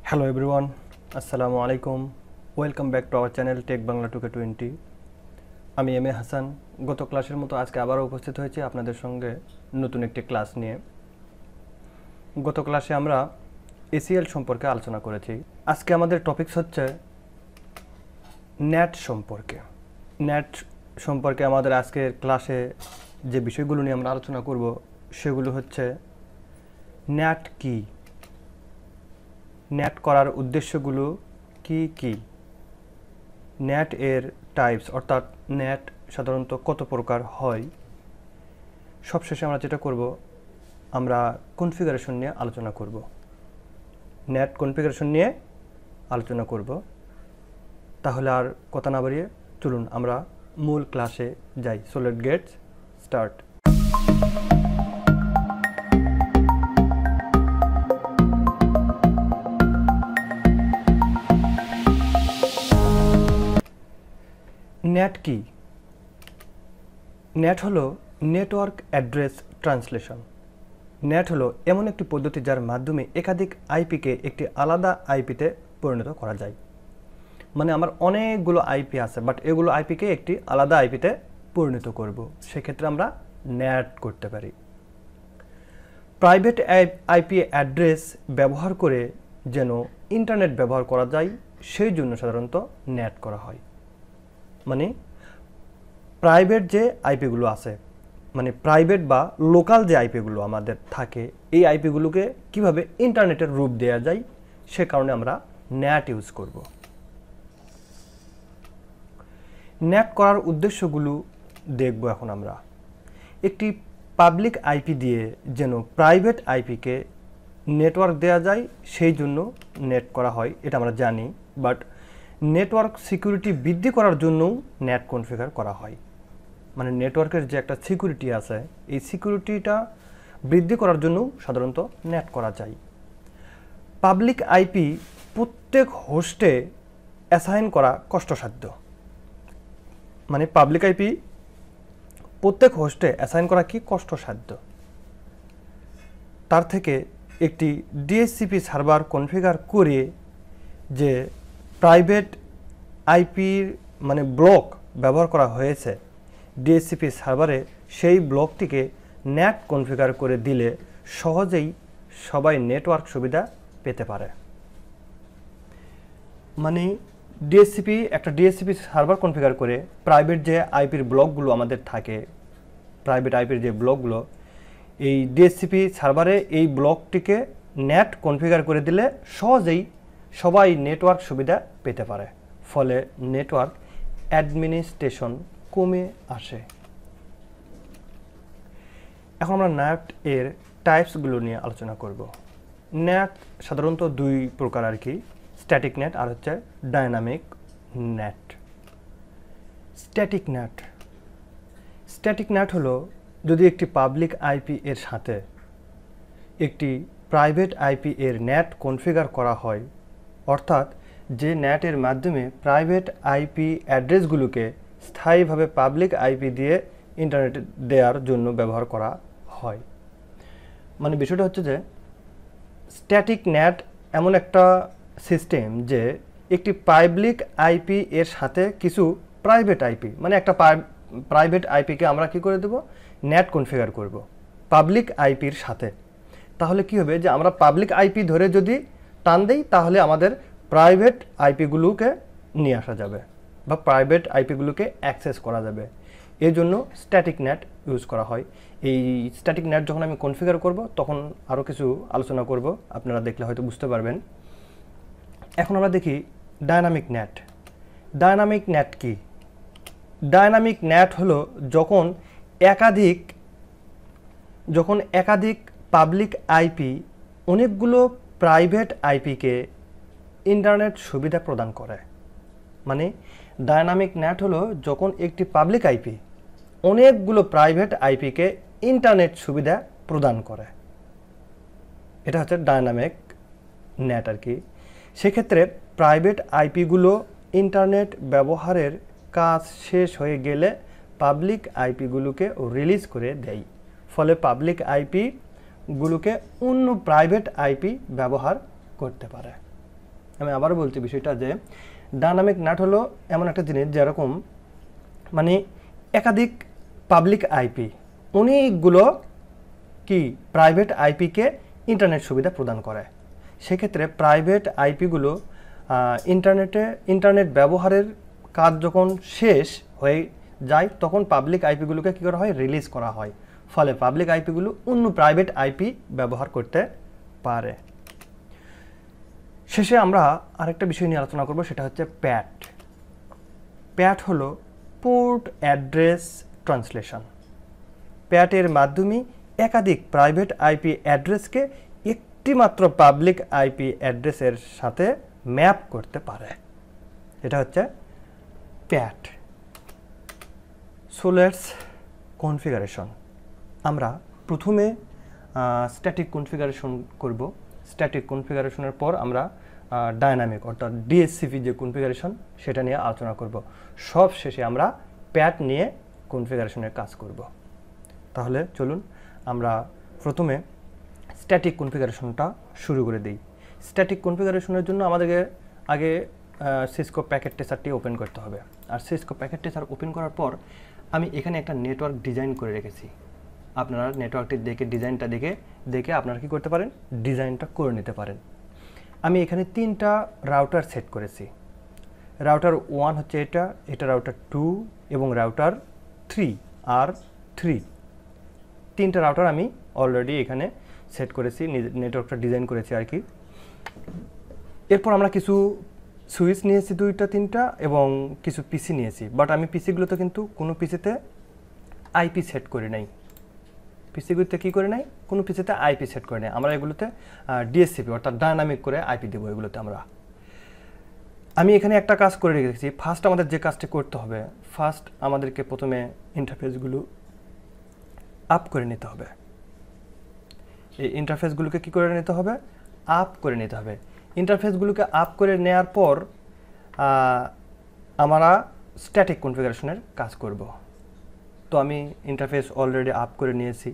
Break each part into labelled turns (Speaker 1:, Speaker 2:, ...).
Speaker 1: Hello everyone, Assalamu alaikum. Welcome back to our channel Tech Bangla 2K20. আমি M A Hasan গত ক্লাসের মতো আজকে আবারও উপস্থিত হয়েছি আপনাদের সঙ্গে নতুন একটি ক্লাস নিয়ে। গত ক্লাসে আমরা ACL সম্পর্কে আলোচনা করেছি। আজকে আমাদের টপিকস হচ্ছে নেট সম্পর্কে। নেট সম্পর্কে আমাদের আজকের ক্লাসে যে বিষয়গুলো নিয়ে আমরা আলোচনা করব সেগুলো হচ্ছে নেট কি, নেট করার উদ্দেশ্যগুলো কি কি, নেট এর টাইপস অর্থাৎ নেট সাধারণত কত প্রকার হয়, সবশেষে আমরা যেটা করব আমরা কনফিগারেশন নিয়ে আলোচনা করব। নেট কনফিগারেশন নিয়ে আলোচনা করব। তাহলে আর কথা না বাড়িয়ে চলুন আমরা মূল ক্লাসে যাই। So let's get start. NAT কি? নেট হলো নেটওয়ার্ক অ্যাড্রেস ট্রান্সলেশন। নেট হলো এমন একটি পদ্ধতি যার মাধ্যমে একাধিক আইপিকে একটি আলাদা আইপিতে পরিণত করা যায়। মানে আমার অনেকগুলো আইপি আছে, বাট এগুলো আইপিকে একটি আলাদা আইপিতে পরিণত করব, সেক্ষেত্রে আমরা নেট করতে পারি। প্রাইভেট আইপি অ্যাড্রেস ব্যবহার করে যেন ইন্টারনেট ব্যবহার করা যায় সেই জন্য সাধারণত নেট করা হয়। মানে প্রাইভেট যে আইপিগুলো আছে, মানে প্রাইভেট বা লোকাল যে আইপিগুলো আমাদের থাকে, এই আইপিগুলোকে কিভাবে ইন্টারনেটের রূপ দেওয়া যায় সে কারণে আমরা নেট ইউজ করব। নেট করার উদ্দেশ্যগুলো দেখব এখন আমরা। একটি পাবলিক আইপি দিয়ে যেন প্রাইভেট আইপিকে নেটওয়ার্ক দেওয়া যায় সেই জন্য নেট করা হয়, এটা আমরা জানি। বাট নেটওয়ার্ক সিকিউরিটি বৃদ্ধি করার জন্যও নেট কনফিগার করা হয়। মানে নেটওয়ার্কের যে একটা সিকিউরিটি আছে, এই সিকিউরিটিটা বৃদ্ধি করার জন্য সাধারণত নেট করা যায়। পাবলিক আইপি প্রত্যেক হোস্টে অ্যাসাইন করা কষ্টসাধ্য। মানে পাবলিক আইপি প্রত্যেক হোস্টে অ্যাসাইন করা কি কষ্টসাধ্য। তার থেকে একটি ডিএসসিপি সার্ভার কনফিগার করে যে প্রাইভেট আইপির মানে ব্লক ব্যবহার করা হয়েছে ডিএসসিপি সার্ভারে, সেই ব্লকটিকে নেট কনফিগার করে দিলে সহজেই সবাই নেটওয়ার্ক সুবিধা পেতে পারে। মানে একটা ডিএসসিপি সার্ভার কনফিগার করে প্রাইভেট যে আইপির ব্লকগুলো আমাদের থাকে, প্রাইভেট আইপির যে ব্লকগুলো, এই ডিএসসিপি সার্ভারে এই ব্লকটিকে নেট কনফিগার করে দিলে সহজেই সবাই নেটওয়ার্ক সুবিধা পেতে পারে, ফলে নেটওয়ার্ক অ্যাডমিনিস্ট্রেশন কমে আসে। এখন আমরা নেট এর টাইপসগুলো নিয়ে আলোচনা করব। নেট সাধারণত দুই প্রকার আর কি, স্ট্যাটিক নেট আর হচ্ছে ডায়নামিক নেট। স্ট্যাটিক নেট হলো যদি একটি পাবলিক আইপি এর সাথে একটি প্রাইভেট আইপি এর নেট কনফিগার করা হয়, অর্থাৎ যে নেটের মাধ্যমে প্রাইভেট আইপি অ্যাড্রেসগুলোকে স্থায়ীভাবে পাবলিক আইপি দিয়ে ইন্টারনেট দেওয়ার জন্য ব্যবহার করা হয়। মানে বিষয়টা হচ্ছে যে স্ট্যাটিক নেট এমন একটা সিস্টেম যে একটি পাবলিক আইপি এর সাথে কিছু প্রাইভেট আইপি, মানে একটা প্রাইভেট আইপিকে আমরা কি করে দেব, নেট কনফিগার করব পাবলিক আইপির সাথে। তাহলে কি হবে যে আমরা পাবলিক আইপি ধরে যদি টান দেই তাহলে আমাদের প্রাইভেট আইপিগুলোকে নিয়ে আসা যাবে বা প্রাইভেট আইপিগুলোকে অ্যাক্সেস করা যাবে। এই জন্য স্ট্যাটিক নেট ইউজ করা হয়। এই স্ট্যাটিক নেট যখন আমি কনফিগার করব তখন আরও কিছু আলোচনা করব, আপনারা দেখলে হয়তো বুঝতে পারবেন। এখন আমরা দেখি ডায়নামিক নেট। ডায়নামিক নেট কি? ডায়নামিক নেট হলো যখন একাধিক পাবলিক আইপি অনেকগুলো প্রাইভেট আইপিকে ইন্টারনেট সুবিধা প্রদান করে। মানে ডায়নামিক নেট হলো যখন একটি পাবলিক আইপি অনেকগুলো প্রাইভেট আইপিকে ইন্টারনেট সুবিধা প্রদান করে, এটা হচ্ছে ডায়নামিক নেট আর কি। সেক্ষেত্রে প্রাইভেট আইপিগুলো ইন্টারনেট ব্যবহারের কাজ শেষ হয়ে গেলে পাবলিক আইপিগুলোকে রিলিজ করে দেয়, ফলে পাবলিক আইপিগুলোকে অন্য প্রাইভেট আইপি ব্যবহার করতে পারে। আমি আবারও বলছি বিষয়টা যে ডায়নামিক NAT হলো এমন একটা জিনিস যেরকম মানে একাধিক পাবলিক আইপি অনেকগুলো কি প্রাইভেট আইপিকে ইন্টারনেট সুবিধা প্রদান করে। সেক্ষেত্রে প্রাইভেট আইপিগুলো ইন্টারনেট ব্যবহারের কাজ যখন শেষ হয়ে যায় তখন পাবলিক আইপিগুলোকে কী করা হয়, রিলিজ করা হয়। ফলে পাবলিক আইপিগুলো অন্য প্রাইভেট আইপি ব্যবহার করতে পারে। শেষে আমরা আরেকটা বিষয় নিয়ে আলোচনা করব, সেটা হচ্ছে প্যাট। প্যাট হলো পোর্ট অ্যাড্রেস ট্রান্সলেশন। প্যাটের মাধ্যমে একাধিক প্রাইভেট আইপি অ্যাড্রেসকে একটি মাত্র পাবলিক আইপি অ্যাড্রেসের সাথে ম্যাপ করতে পারে। এটা হচ্ছে প্যাট। So let's configuration. আমরা প্রথমে স্ট্যাটিক কনফিগারেশন করব। স্ট্যাটিক কনফিগারেশনের পর আমরা ডায়নামিক অর্থাৎ ডিএসসিপি যে কনফিগারেশন সেটা নিয়ে আলোচনা করব। সব শেষে আমরা প্যাট নিয়ে কনফিগারেশনের কাজ করব। তাহলে চলুন আমরা প্রথমে স্ট্যাটিক কনফিগারেশনটা শুরু করে দিই। স্ট্যাটিক কনফিগারেশনের জন্য আমাদেরকে আগে সিসকো প্যাকেট ট্রেসারটি ওপেন করতে হবে। আর সিসকো প্যাকেট ট্রেসার ওপেন করার পর আমি এখানে একটা নেটওয়ার্ক ডিজাইন করে রেখেছি। আপনারা নেটওয়ার্কটি দেখে ডিজাইনটা দেখে আপনারা কী করতে পারেন, ডিজাইনটা করে নিতে পারেন। আমি এখানে 3টা রাউটার সেট করেছি। রাউটার 1 হচ্ছে এটা রাউটার 2 এবং রাউটার 3 3টা রাউটার আমি অলরেডি এখানে সেট করেছি, নেটওয়ার্কটা ডিজাইন করেছি আর কি। এরপর আমরা কিছু সুইচ নিয়েছি 2টা 3টা এবং কিছু পিসি নিয়েছি। বাট আমি পিসিগুলোতে কিন্তু কোনো পিসিতে আইপি সেট করি নাই। পিসিগুলোতে কী করে নাই, কোনো পিসিতে আইপি সেট করে নাই। আমরা এগুলোতে ডিএসসিপি অর্থাৎ ডায়নামিক করে আইপি দেবো এগুলোতে আমরা। আমি এখানে একটা কাজ করে রেখেছি। ফার্স্ট আমাদের যে কাজটি করতে হবে, ফার্স্ট আমাদেরকে প্রথমে ইন্টারফেসগুলো আপ করে নিতে হবে। এই ইন্টারফেসগুলোকে কী করে নিতে হবে, আপ করে নিতে হবে। ইন্টারফেসগুলোকে আপ করে নেওয়ার পর আমরা স্ট্যাটিক কনফিগারেশনের কাজ করব। তো আমি ইন্টারফেস অলরেডি আপ করে নিয়েছি।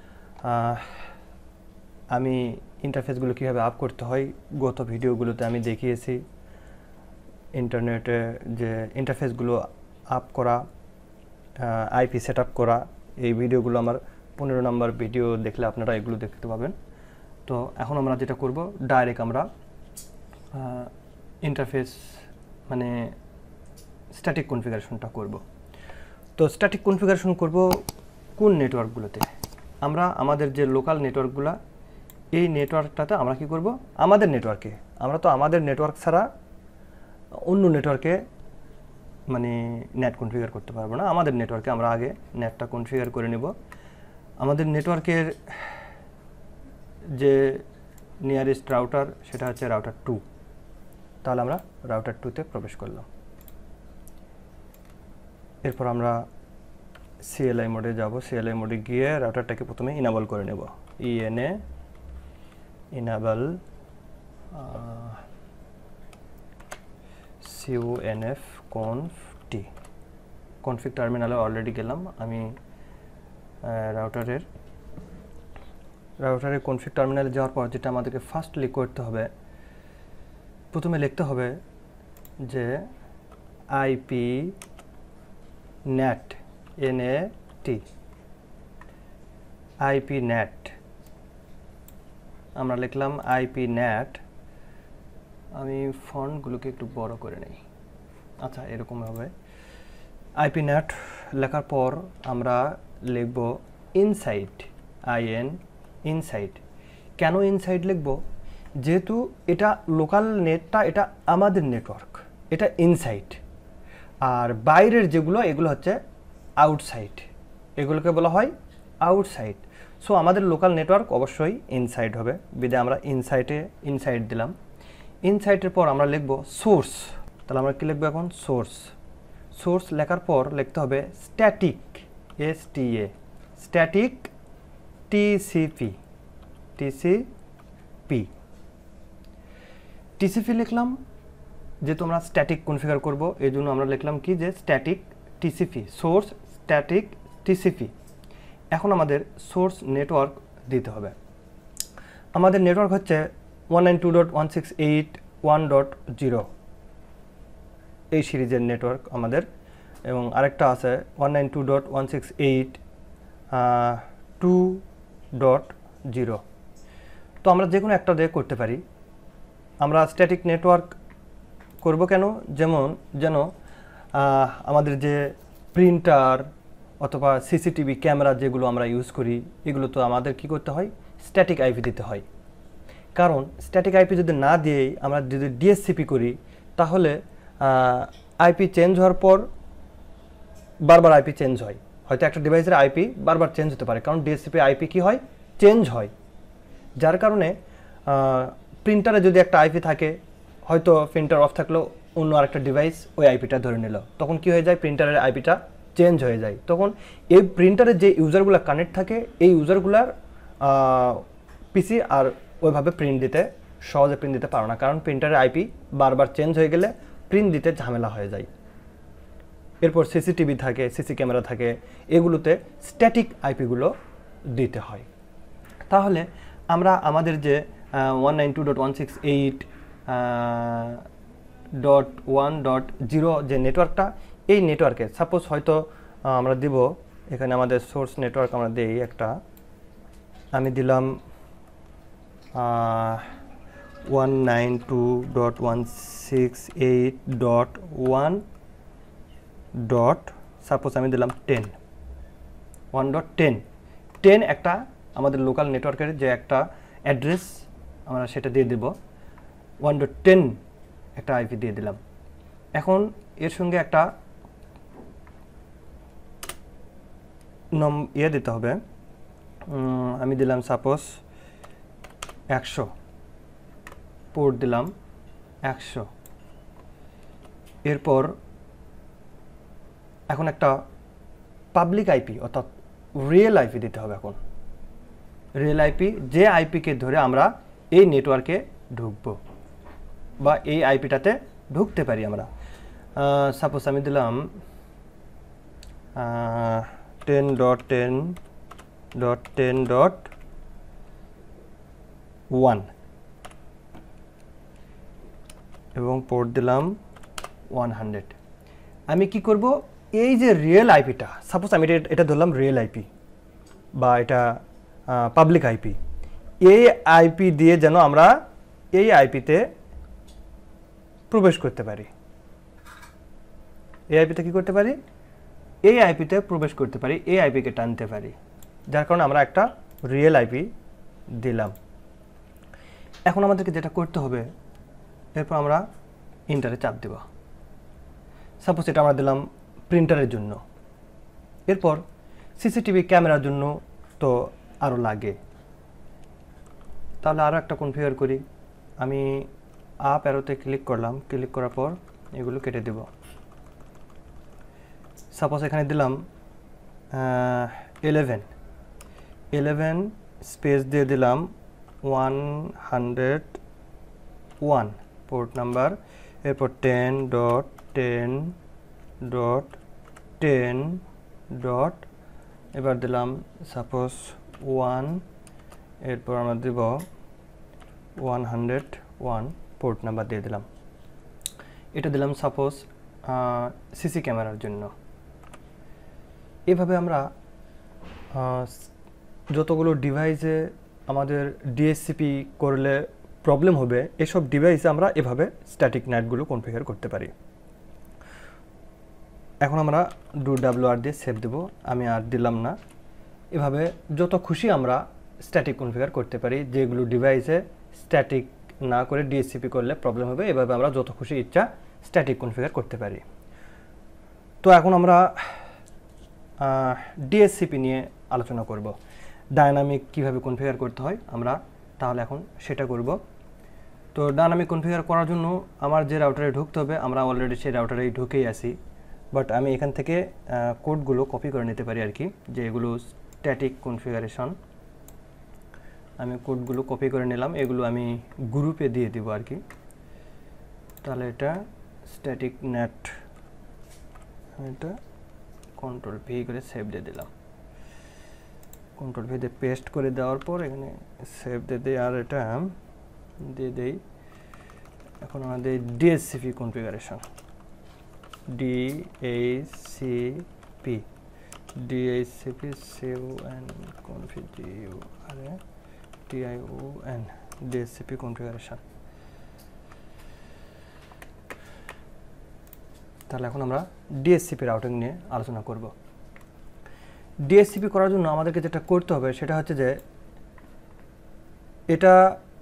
Speaker 1: আমি ইন্টারফেসগুলো কীভাবে আপ করতে হয় গত ভিডিওগুলোতে আমি দেখিয়েছি। ইন্টারনেটে যে ইন্টারফেসগুলো আপ করা, আইপি সেট আপ করা, এই ভিডিওগুলো আমার 15 নম্বর ভিডিও দেখলে আপনারা এগুলো দেখতে পাবেন। তো এখন আমরা যেটা করব, ডাইরেক্ট আমরা ইন্টারফেস মানে স্ট্যাটিক কনফিগারেশনটা করব। তো স্ট্যাটিক কনফিগারেশন করব কোন নেটওয়ার্কগুলোতে, আমরা আমাদের যে লোকাল নেটওয়ার্কগুলো, এই নেটওয়ার্কটাতে আমরা কি করব, আমাদের নেটওয়ার্কে। আমরা তো আমাদের নেটওয়ার্ক ছাড়া অন্য নেটওয়ার্কে মানে নেট কনফিগার করতে পারবো না। আমাদের নেটওয়ার্কে আমরা আগে নেটটা কনফিগার করে নেব। আমাদের নেটওয়ার্কের যে নিয়ারেস্ট রাউটার সেটা হচ্ছে রাউটার 2। তাহলে আমরা রাউটার 2তে প্রবেশ করলাম। এরপর আমরা সিএলআই মোডে যাব। সিএলআই মোডে গিয়ে রাউটারটাকে প্রথমে ইনেবল করে নেব। Enable CONF conf t config টার্মিনালে অলরেডি গেলাম। আমি রাউটারের কনফিগ টার্মিনালে যাওয়ার পর যেটা আমাদেরকে ফার্স্টলি করতে হবে, প্রথমে লিখতে হবে যে IP NAT NAT IP NAT. আমরা লিখলাম আইপি নেট। আমি ফন্টগুলোকে একটু বড় করে নেই। আচ্ছা, এরকম হবে। আইপি নেট লেখার পর আমরা লিখব ইনসাইড ইনসাইড। কেন ইনসাইড লিখব, যেহেতু এটা লোকাল নেটটা, এটা আমাদের নেটওয়ার্ক, এটা ইনসাইড। আর বাইরের যেগুলো এগুলো হচ্ছে আউটসাইড, এগুলোকে বলা হয় আউটসাইড। সো আমাদের লোকাল নেটওয়ার্ক অবশ্যই ইনসাইড হবে, বিধায় আমরা ইনসাইড দিলাম। ইনসাইডের পর আমরা লিখব সোর্স। তাহলে আমরা কি লিখবো এখন, সোর্স লেখার পর লিখতে হবে স্ট্যাটিক স্ট্যাটিক TCP লিখলাম। যেহেতু আমরা স্ট্যাটিক কনফিগার করব এই জন্য আমরা লিখলাম কি, যে static TCP, source static TCP। এখন আমাদের সোর্স নেটওয়ার্ক দিতে হবে। আমাদের নেটওয়ার্ক হচ্ছে 192.168 1.0 এই সিরিজের নেটওয়ার্ক আমাদের, এবং আরেকটা আছে 192.168.2.0। তো আমরা যে কোনো একটা দিয়ে করতে পারি। আমরা স্ট্যাটিক নেটওয়ার্ক করব কেন? যেন আমাদের যে প্রিন্টার অথবা সিসিটিভি ক্যামেরা যেগুলো আমরা ইউজ করি, এগুলো তো আমাদের কি করতে হয়? স্ট্যাটিক আইপি দিতে হয়। কারণ স্ট্যাটিক আইপি যদি না দিয়েই আমরা যদি ডিএসসিপি করি, তাহলে আইপি চেঞ্জ হওয়ার পর বারবার আইপি চেঞ্জ হয়। হয়তো একটা ডিভাইসের আইপি বারবার চেঞ্জ হতে পারে, কারণ ডিএসসিপি আইপি কি হয়? চেঞ্জ হয়। যার কারণে প্রিন্টারে যদি একটা আইপি থাকে, হয়তো প্রিন্টার অফ থাকলেও অন্য আরেকটা ডিভাইস ওই আইপিটা ধরে নিল, তখন কি হয়ে যায়? প্রিন্টারের আইপিটা চেঞ্জ হয়ে যায়। তখন এই প্রিন্টারের যে ইউজারগুলো কানেক্ট থাকে, এই ইউজারগুলার পিসি আর ওইভাবে সহজে প্রিন্ট দিতে পারো না, কারণ প্রিন্টারের আইপি বারবার চেঞ্জ হয়ে গেলে প্রিন্ট দিতে ঝামেলা হয়ে যায়। এরপর সিসিটিভি থাকে, সিসি ক্যামেরা থাকে, এগুলোতে স্ট্যাটিক আইপিগুলো দিতে হয়। তাহলে আমরা আমাদের যে 192.168.1.0 যে নেটওয়ার্কটা, এই নেটওয়ার্কে সাপোজ হয়তো আমরা দিব, এখানে আমাদের সোর্স নেটওয়ার্ক আমরা দিই একটা, আমি দিলাম 192.168.1. সাপোজ আমি দিলাম 1.10 একটা আমাদের লোকাল নেটওয়ার্কের যে একটা অ্যাড্রেস, আমরা সেটা দিয়ে দেব। 1.10 একটা আইপি দিয়ে দিলাম। এখন এর সঙ্গে একটা দিতে হবে, আমি দিলাম সাপোজ 100, পোর্ট দিলাম 100। এরপর এখন একটা পাবলিক আইপি অর্থাৎ রিয়েল আইপি দিতে হবে। এখন রিয়েল আইপি, যে আইপিকে ধরে আমরা এই নেটওয়ার্কে ঢুকবো বা এই আইপিটাতে ঢুকতে পারি আমরা। সাপোজ আমি দিলাম 10.10.10.1 এবং পোর্ট দিলাম 100। আমি কি করব? এই যে রিয়েল আইপিটা, সাপোজ আমি এটা ধরলাম রিয়েল আইপি বা এটা পাবলিক আইপি, এই আইপি দিয়ে যেন আমরা এই আইপিতে প্রবেশ করতে পারি। এই আইপিতে কি করতে পারি? এই আইপিতে প্রবেশ করতে পারি, এই আইপিকে টানতে পারি, যার কারণে আমরা একটা রিয়েল আইপি দিলাম। এখন আমাদেরকে যেটা করতে হবে, এরপর আমরা ইন্টারে চাপ দেব। সাপোজ এটা আমরা দিলাম প্রিন্টারের জন্য। এরপর সিসিটিভি ক্যামেরার জন্য তো আরও লাগে, তাহলে আরও একটা কনফিগার করি। আমি আপ অ্যারোতে ক্লিক করলাম, ক্লিক করার পর এগুলো কেটে দেব। সাপোজ এখানে দিলাম 11 স্পেস দিয়ে দিলাম 101 পোর্ট নাম্বার, এরপর 10.10.10. এবার দিলাম সাপোজ 1, এরপর আমরা দেব 101 পোর্ট নাম্বার দিয়ে দিলাম। এটা দিলাম সাপোজ সিসি ক্যামেরার জন্য। এভাবে আমরা যতগুলো ডিভাইসে আমাদের ডিএসসিপি করলে প্রবলেম হবে, এসব ডিভাইসে আমরা এভাবে স্ট্যাটিক নেটগুলো কনফিগার করতে পারি। এখন আমরা WR দিয়ে সেভ দেব, আমি আর দিলাম না। এভাবে যত খুশি আমরা স্ট্যাটিক কনফিগার করতে পারি, যেগুলো ডিভাইসে স্ট্যাটিক না করে ডিএসসিপি করলে প্রবলেম হবে, এভাবে আমরা যত খুশি ইচ্ছা স্ট্যাটিক কনফিগার করতে পারি। তো এখন আমরা ডিএসসিপি নিয়ে আলোচনা করব, ডায়নামিক কিভাবে কনফিগার করতে হয় আমরা তাহলে এখন সেটা করব। তো ডায়নামিক কনফিগার করার জন্য আমার যে রাউটারে ঢুকতে হবে, আমরা অলরেডি সেই রাউটারেই ঢুকেই আছি, বাট আমি এখান থেকে কোডগুলো কপি করে নিতে পারি আর কি, যে এগুলো স্ট্যাটিক কনফিগারেশন। আমি কোডগুলো কপি করে নিলাম, এগুলো আমি গ্রুপে দিয়ে দিব আর কি। তাহলে এটা স্ট্যাটিক নেট, এটা Ctrl+V করে সেভ দিয়ে দিলাম। Ctrl+V দিয়ে পেস্ট করে দেওয়ার পর এখানে সেভ দিয়ে দিই, আর এটা দিয়ে দেই এখন আমাদের DHCP configuration, DHCP save and configure TION DHCP configuration. তাহলে এখন আমরা ডিএসসিপি রাউটিং নিয়ে আলোচনা করব। ডিএসসিপি করার জন্য আমাদেরকে যেটা করতে হবে সেটা হচ্ছে যে এটা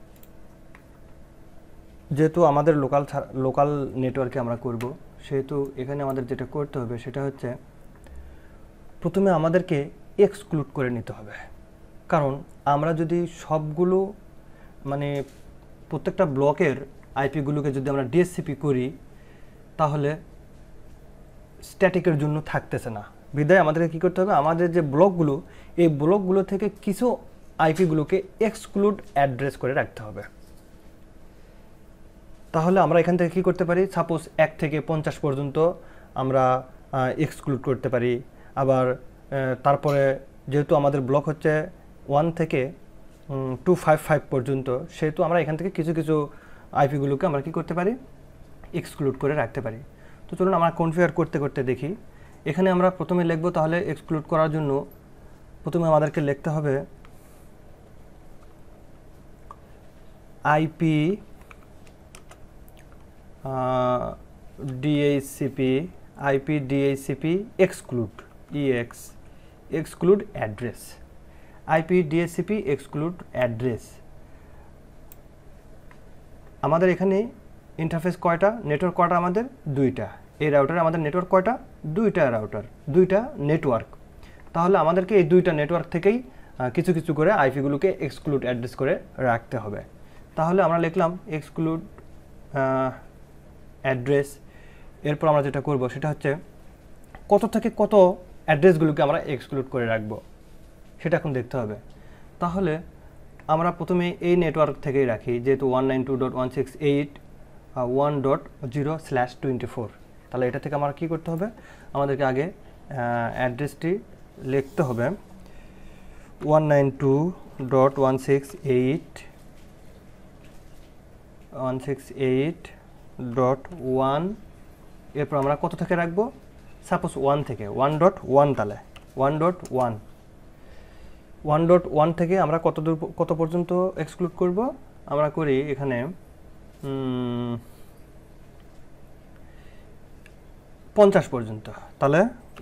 Speaker 1: যেহেতু আমাদের লোকাল নেটওয়ার্কে আমরা করব, সেহেতু এখানে আমাদের যেটা করতে হবে সেটা হচ্ছে প্রথমে আমাদেরকে এক্সক্লুড করে নিতে হবে। কারণ আমরা যদি সবগুলো মানে প্রত্যেকটা ব্লকের আইপিগুলোকে যদি আমরা ডিএসসিপি করি তাহলে স্ট্যাটিকের জন্য থাকতেছে না। বিধায় আমাদেরকে কী করতে হবে, আমাদের যে ব্লকগুলো এই ব্লকগুলো থেকে কিছু আইপিগুলোকে এক্সক্লুড অ্যাড্রেস করে রাখতে হবে। তাহলে আমরা এখান থেকে কী করতে পারি, সাপোজ 1 থেকে 50 পর্যন্ত আমরা এক্সক্লুড করতে পারি। আবার তারপরে যেহেতু আমাদের ব্লক হচ্ছে 1 থেকে 255 পর্যন্ত, সেহেতু আমরা এখান থেকে কিছু কিছু আইপিগুলোকে আমরা কী করতে পারি, এক্সক্লুড করে রাখতে পারি। তো চলুন আমরা কনফিগার করতে করতে দেখি। এখানে আমরা প্রথমে লিখব, তাহলে এক্সক্লুড করার জন্য প্রথমে আমাদেরকে লিখতে হবে IP DHCP exclude exclude address, IP DHCP exclude address. আমাদের এখানে ইন্টারফেস কয়টা, নেটওয়ার্ক কয়টা, আমাদের 2টা। এই রাউটারে আমাদের নেটওয়ার্ক কয়টা, 2টা রাউটার, 2টা নেটওয়ার্ক। তাহলে আমাদেরকে এই 2টা নেটওয়ার্ক থেকেই কিছু কিছু করে আইপিগুলোকে এক্সক্লুড অ্যাড্রেস করে রাখতে হবে। তাহলে আমরা লিখলাম এক্সক্লুড অ্যাড্রেস। এরপর আমরা যেটা করব সেটা হচ্ছে কত থেকে কত অ্যাড্রেসগুলোকে আমরা এক্সক্লুড করে রাখবো সেটা এখন দেখতে হবে। তাহলে আমরা প্রথমে এই নেটওয়ার্ক থেকেই রাখি, যেহেতু 192.168.1.0/24। তাহলে এটা থেকে আমরা কী করতে হবে, আমাদেরকে আগে অ্যাড্রেসটি লিখতে হবে 192.168.1। এরপর আমরা কত থেকে রাখবো, সাপোজ 1 থেকে 1.1। তাহলে 1.1 থেকে আমরা কত পর্যন্ত এক্সক্লুড করব, আমরা করি এখানে 50 পর্যন্ত। তাহলে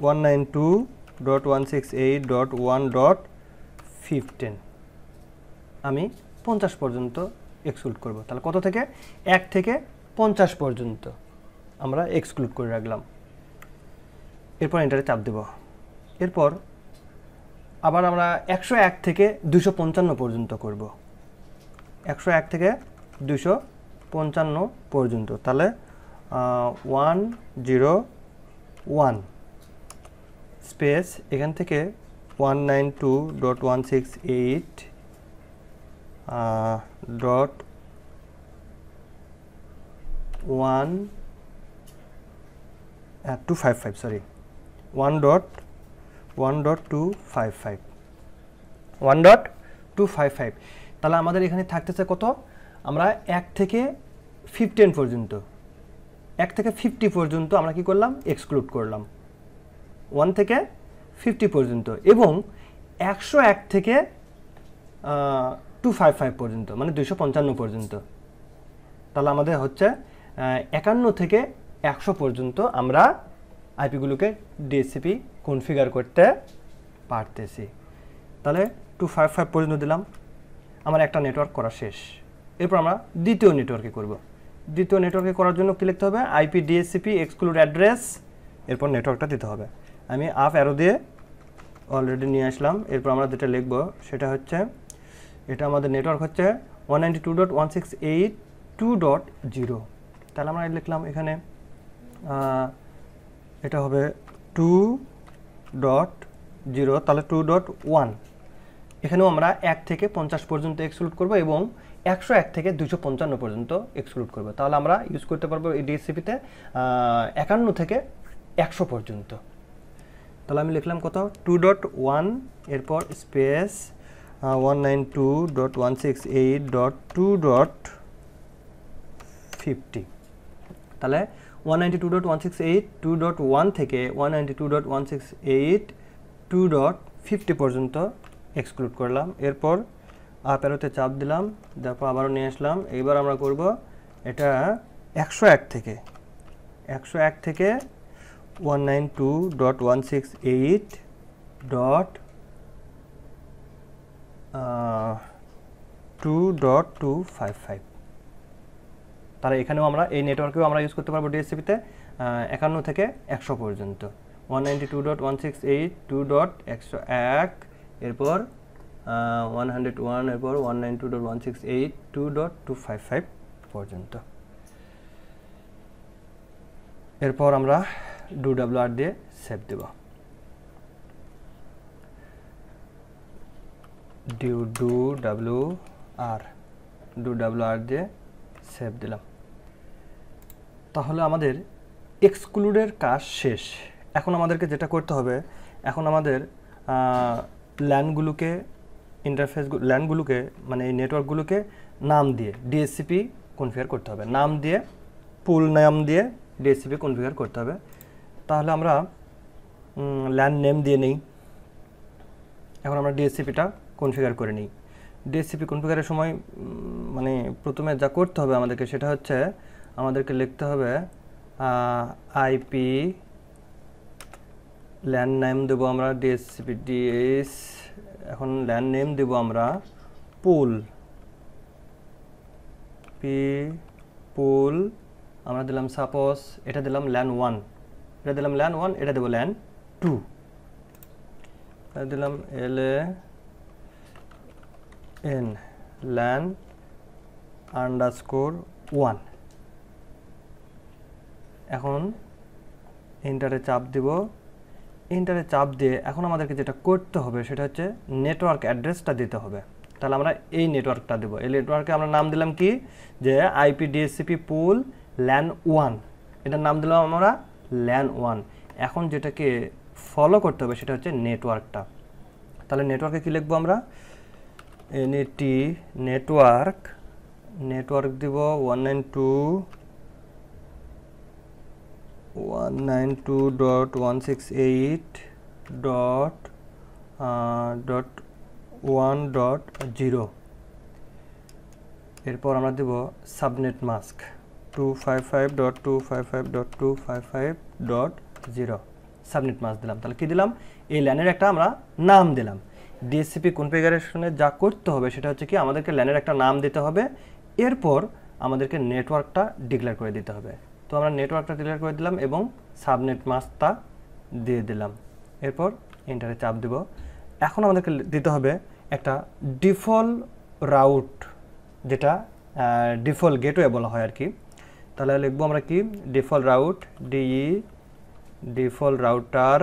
Speaker 1: 192.168.1.15 আমি 50 পর্যন্ত এক্সক্লুড করব। তাহলে কত থেকে, 1 থেকে 50 পর্যন্ত আমরা এক্সক্লুড করে রাখলাম। এরপর এন্টারে চাপ দেব। এরপর আবার আমরা 101 থেকে 255 পর্যন্ত করব, 101 থেকে 255 পর্যন্ত। তাহলে 101 স্পেস এখান থেকে 192.168.255 সরি 1.255। তাহলে আমাদের এখানে থাকতেছে কত, আমরা 1 থেকে 15 পর্যন্ত, 1 থেকে 50 পর্যন্ত আমরা কি করলাম, এক্সক্লুড করলাম 1 থেকে 50 পর্যন্ত, এবং 101 থেকে 255 পর্যন্ত, মানে 255 পর্যন্ত। তাহলে আমাদের হচ্ছে 51 থেকে 100 পর্যন্ত আমরা আইপিগুলোকে ডিএসসিপি কনফিগার করতে পারতেছি। তাহলে 255 পর্যন্ত দিলাম, আমার একটা নেটওয়ার্ক করা শেষ। এরপর আমরা দ্বিতীয় নেটওয়ার্কে করব। দ্বিতীয় নেটওয়ার্কে করার জন্য কী লিখতে হবে, আইপি ডিএসসিপি এক্সক্লুড অ্যাড্রেস, এরপর নেটওয়ার্কটা দিতে হবে। আমি আপ অ্যারো দিয়ে অলরেডি নিয়ে আসলাম। এরপর আমরা যেটা লিখব সেটা হচ্ছে, এটা আমাদের নেটওয়ার্ক হচ্ছে 192.168.2.0। তাহলে আমরা লিখলাম এখানে এটা হবে 2.0, তাহলে 2.1। এখানেও আমরা 1 থেকে 50 পর্যন্ত এক্সক্লুড করব এবং 101 থেকে 255 পর্যন্ত এক্সক্লুড করব। তাহলে আমরা ইউজ করতে পারবো এই ডিএসসিপিতে 51 থেকে 100 পর্যন্ত। তাহলে আমি লিখলাম কত, 2.1, এরপর স্পেস 192.168.2.15 50 তাহলে 192.168.2.1 থেকে 192.168.2.50 পর্যন্ত এক্সক্লুড করলাম। এরপর আপ অ্যারোতে চাপ দিলাম, তারপর আবারও নিয়ে আসলাম। এইবার আমরা করব এটা 101 থেকে 192.168.2.255 তাহলে এখানেও আমরা এই নেটওয়ার্কেও আমরা ইউজ করতে পারবো ডিএসসিপিতে 51 থেকে 100 পর্যন্ত 192.168.2.101 এরপর 101 এরপর 192.168.2.255 পর্যন্ত। এরপর আমরা DWR দিয়ে সেভ দেব। DWR দিয়ে সেভ দিলাম। তাহলে আমাদের এক্সক্লুডের কাজ শেষ। এখন আমাদেরকে যেটা করতে হবে, এখন আমাদের ল্যানগুলোকে মানে এই নেটওয়ার্কগুলোকে নাম দিয়ে ডিএসসিপি কনফিগার করতে হবে, নাম দিয়ে পুল নাম দিয়ে ডিএসসিপি কনফিগার করতে হবে। তাহলে আমরা ল্যান নেম দিয়ে নেই। এখন আমরা ডিএসসিপিটা কনফিগার করে নিই। ডিএসসিপি কনফিগারের সময় মানে প্রথমে যা করতে হবে আমাদেরকে সেটা হচ্ছে আমাদেরকে লিখতে হবে আইপি ল্যান নেম দেবো আমরা ডিএসসিপি ডিএস। এখন ল্যান নেম দেবো আমরা পুল পুল আমরা দিলাম সাপোজ এটা দিলাম ল্যান 1, এটা দিলাম ল্যান 1, এটা দেবো ল্যান 2, এটা দিলাম LAN ল্যান _1। এখন এন্টারে চাপ দিব। এন্টারে চাপ দিয়ে এখন আমাদেরকে যেটা করতে হবে সেটা হচ্ছে নেটওয়ার্ক অ্যাড্রেসটা দিতে হবে। তাহলে আমরা এই নেটওয়ার্কটা দেবো। এই নেটওয়ার্কে আমরা নাম দিলাম কি যে আইপি ডিএসসিপি পুল ল্যান 1, এটার নাম দিলাম আমরা ল্যান 1। এখন যেটাকে ফলো করতে হবে সেটা হচ্ছে নেটওয়ার্কটা। তাহলে নেটওয়ার্কে কি লিখবো আমরা NAT নেটওয়ার্ক দিব 192.168.1.0। এরপর আমরা দেব সাবনেট মাস্ক 255.255.255.0 সাবনেট মাস্ক দিলাম। তাহলে কি দিলাম, এই ল্যানের একটা আমরা নাম দিলাম। ডিএসসিপি কনফিগারেশনে যা করতে হবে সেটা হচ্ছে কি আমাদেরকে ল্যানের একটা নাম দিতে হবে, এরপর আমাদেরকে নেটওয়ার্কটা ডিক্লেয়ার করে দিতে হবে। তো আমরা নেটওয়ার্কটা ডিক্লেয়ার করে দিলাম এবং সাবনেট মাস্কটা দিয়ে দিলাম। এরপর এন্টারে চাপ দেব। এখন আমাদেরকে দিতে হবে একটা ডিফল্ট রাউট, যেটা ডিফল্ট গেটওয়ে বলা হয় আর কি। তাহলে লিখবো আমরা কি ডিফল্ট রাউট ডিফল্ট রাউটার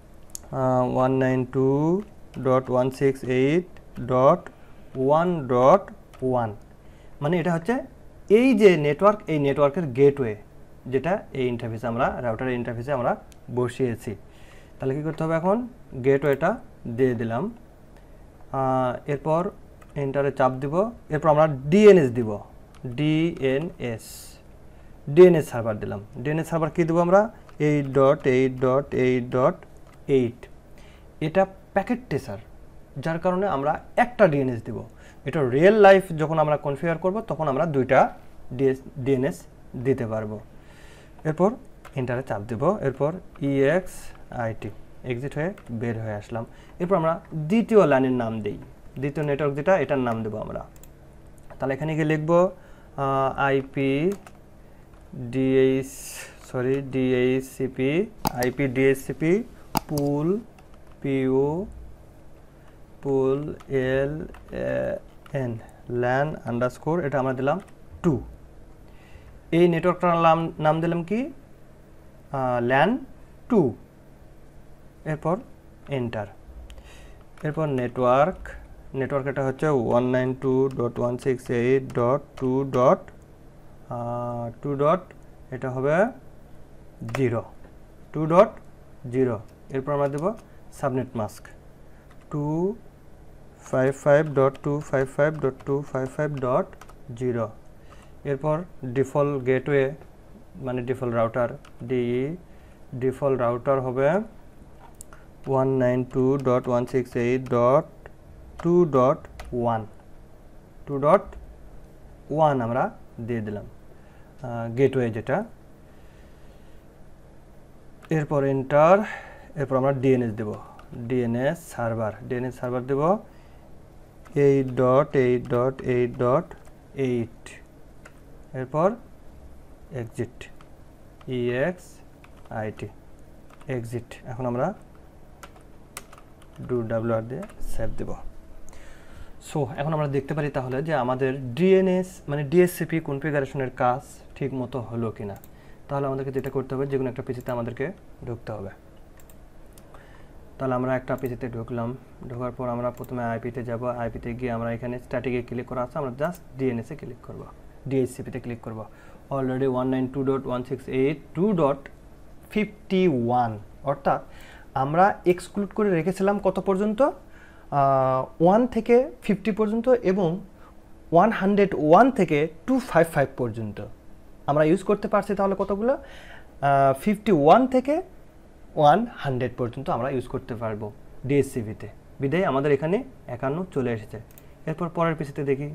Speaker 1: 192.168.1.1 মানে এটা হচ্ছে এই যে নেটওয়ার্ক, এই নেটওয়ার্কের গেটওয়ে যেটা এই ইন্টারফেসে আমরা রাউটারের ইন্টারফেসে আমরা বসিয়েছি। তাহলে কি করতে হবে, এখন গেটওয়েটা দিয়ে দিলাম। এরপর এন্টারে চাপ দিব। এরপর আমরা ডিএনএস দিব, ডিএনএস সার্ভার দিলাম। ডিএনএস সার্ভার কি দেবো আমরা 8.8.8.8। এটা প্যাকেট ট্রেসার, যার কারণে আমরা একটা ডিএনএস দিব। এটা রিয়েল লাইফ যখন আমরা কনফিগার করব তখন আমরা দুইটা ডিএনএস দিতে পারবো। এরপর এন্টারে চাপ দেব। এরপর EXIT এক্সিট হয়ে বের হয়ে আসলাম। এরপর আমরা দ্বিতীয় লাইনের নাম দিই, দ্বিতীয় নেটওয়ার্ক যেটা এটার নাম দেবো আমরা। তাহলে এখানে গিয়ে লিখব IP DHCP pool LAN LAN _ এটা আমরা দিলাম 2। এই নেটওয়ার্কটার নাম দিলাম কি ল্যান 2। এরপর এন্টার। এরপর নেটওয়ার্ক এটা হচ্ছে 192.168.2.2. এটা হবে 2.0। এরপর আমরা দেব সাবনেট মাস্ক 255.255.255.0। এরপর ডিফল্ট গেটওয়ে মানে ডিফল্ট রাউটার ডিফল্ট রাউটার হবে 192.168.2.1 আমরা দিয়ে দিলাম গেটওয়ে যেটা। এরপর এন্টার, এরপর আমরা ডিএনএস দেব, ডিএনএস সার্ভার দেব 8.8.8.8, এরপর এক্সিট এক্সিট। এখন আমরা WR দিয়ে সেভ দেব। সো এখন আমরা দেখতে পারি তাহলে যে আমাদের ডিএনএস মানে ডিএসসিপি কনফিগারেশনের কাজ ঠিক মতো হলো কিনা। তাহলে আমাদেরকে যেটা করতে হবে, যে কোনো একটা পিসিতে আমাদেরকে ঢুকতে হবে। তাহলে আমরা একটা পিসিতে ঢুকলাম, ঢোকার পর আমরা প্রথমে আইপিতে যাব, আইপিতে গিয়ে আমরা এখানে স্ট্যাটিকে ক্লিক করা আছে, আমরা জাস্ট ডিএনএসে ক্লিক করব, ডিএসসিপিতে ক্লিক করব। অলরেডি 192.168.2.51, অর্থাৎ আমরা এক্সক্লুড করে রেখেছিলাম কত পর্যন্ত, 1 থেকে 50 পর্যন্ত এবং 101 থেকে 255 পর্যন্ত আমরা ইউজ করতে পারছি। তাহলে কতগুলো, 51 থেকে 100 পর্যন্ত আমরা ইউজ করতে পারবো ডিএসসিপিতে। বিদায় আমাদের এখানে 51 চলে এসেছে। এরপর পরের পিসিতে দেখি,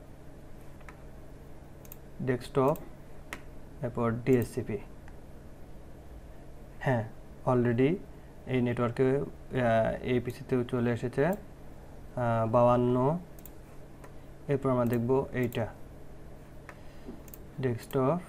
Speaker 1: ডেস্কটপ, এরপর ডিএসসিপি। হ্যাঁ, অলরেডি এই নেটওয়ার্কে এই পিসিতেও চলে এসেছে 52। এরপর আমরা দেখব এইটা ডেস্কটপ,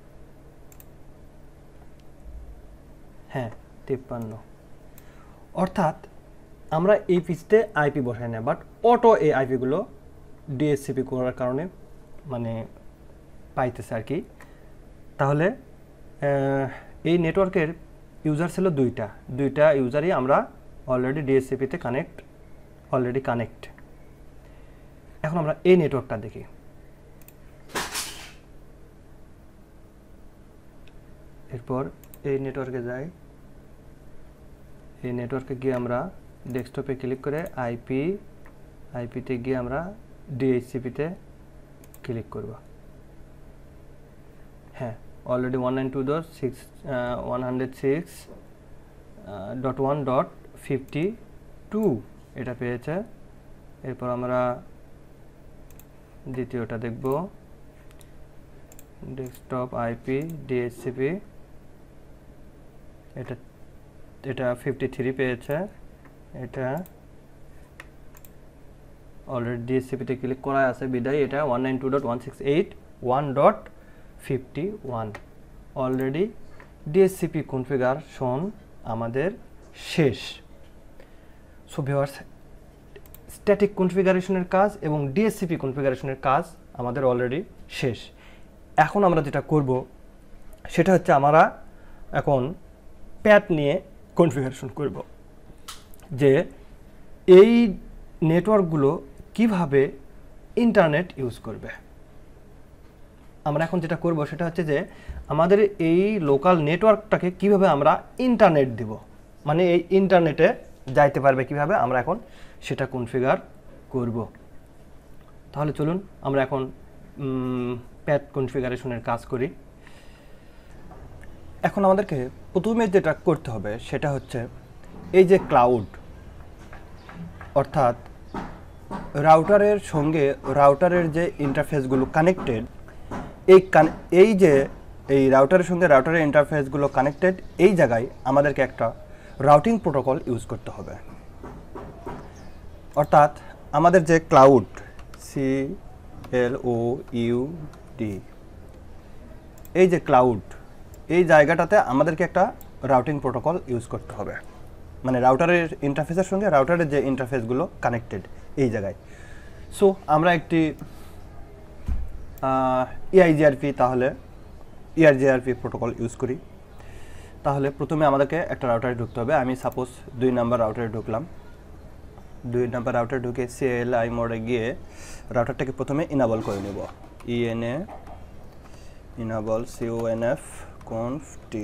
Speaker 1: হ্যাঁ 53। অর্থাৎ আমরা এই পিসিতে আইপি বসাই না, বাট অটো এই আইপিগুলো ডিএসসিপি করার কারণে মানে পাইতেছে আর কি। তাহলে এই নেটওয়ার্কের ইউজার ছিল দুইটা ইউজারই আমরা অলরেডি ডিএসসিপিতে কানেক্ট। এখন আমরা এই নেটওয়ার্কটা দেখি। এরপর এই নেটওয়ার্কে যাই, এই নেটওয়ার্কে গিয়ে আমরা ডেস্কটপে ক্লিক করে আইপিতে গিয়ে আমরা ডিএইচসিপিতে ক্লিক করব। হ্যাঁ, অলরেডি 192.168.1.52 এটা পেয়েছে। এরপর আমরা দ্বিতীয়টা দেখব, ডেস্কটপ আইপি ডিএইচসিপি, এটা 53 পেয়েছে। এটা অলরেডি ডিএসসিপিতে ক্লিক করা আছে, বিদায় এটা 192.168.1.51 অলরেডি ডিএসসিপি কনফিগারেশন আমাদের শেষ। সো ভিউয়ার্স, স্ট্যাটিক কনফিগারেশনের কাজ এবং ডিএসসিপি কনফিগারেশনের কাজ আমাদের অলরেডি শেষ। এখন আমরা যেটা করব সেটা হচ্ছে আমরা এখন প্যাট নিয়ে কনফিগারেশন করব, যে এই নেটওয়ার্কগুলো কিভাবে ইন্টারনেট ইউজ করবে। আমরা এখন যেটা করব সেটা হচ্ছে যে আমাদের এই লোকাল নেটওয়ার্কটাকে কিভাবে আমরা ইন্টারনেট দিব, মানে এই ইন্টারনেটে যাইতে পারবে কিভাবে, আমরা এখন সেটা কনফিগার করব। তাহলে চলুন আমরা এখন প্যাট কনফিগারেশনের কাজ করি। এখন আমাদেরকে প্রথমে যেটা করতে হবে সেটা হচ্ছে এই যে ক্লাউড, অর্থাৎ রাউটারের সঙ্গে রাউটারের যে ইন্টারফেসগুলো কানেক্টেড, এই রাউটারের সঙ্গে রাউটারের ইন্টারফেসগুলো কানেক্টেড, এই জায়গায় আমাদেরকে একটা রাউটিং প্রোটোকল ইউজ করতে হবে। অর্থাৎ আমাদের যে ক্লাউড CLOUD, এই যে ক্লাউড, এই জায়গাটাতে আমাদেরকে একটা রাউটিং প্রোটোকল ইউজ করতে হবে, মানে রাউটারের ইন্টারফেসের সঙ্গে রাউটারের যে ইন্টারফেসগুলো কানেক্টেড এই জায়গায়। সো আমরা একটি EIGRP প্রোটোকল ইউজ করি। তাহলে প্রথমে আমাদেরকে একটা রাউটারে ঢুকতে হবে। আমি সাপোজ 2 নাম্বার রাউটারে ঢুকলাম। 2 নাম্বার রাউটারে ঢুকে CLI মোডে গিয়ে রাউটারটাকে প্রথমে ইনেবল করে নেব। ENA enable CONF conf t।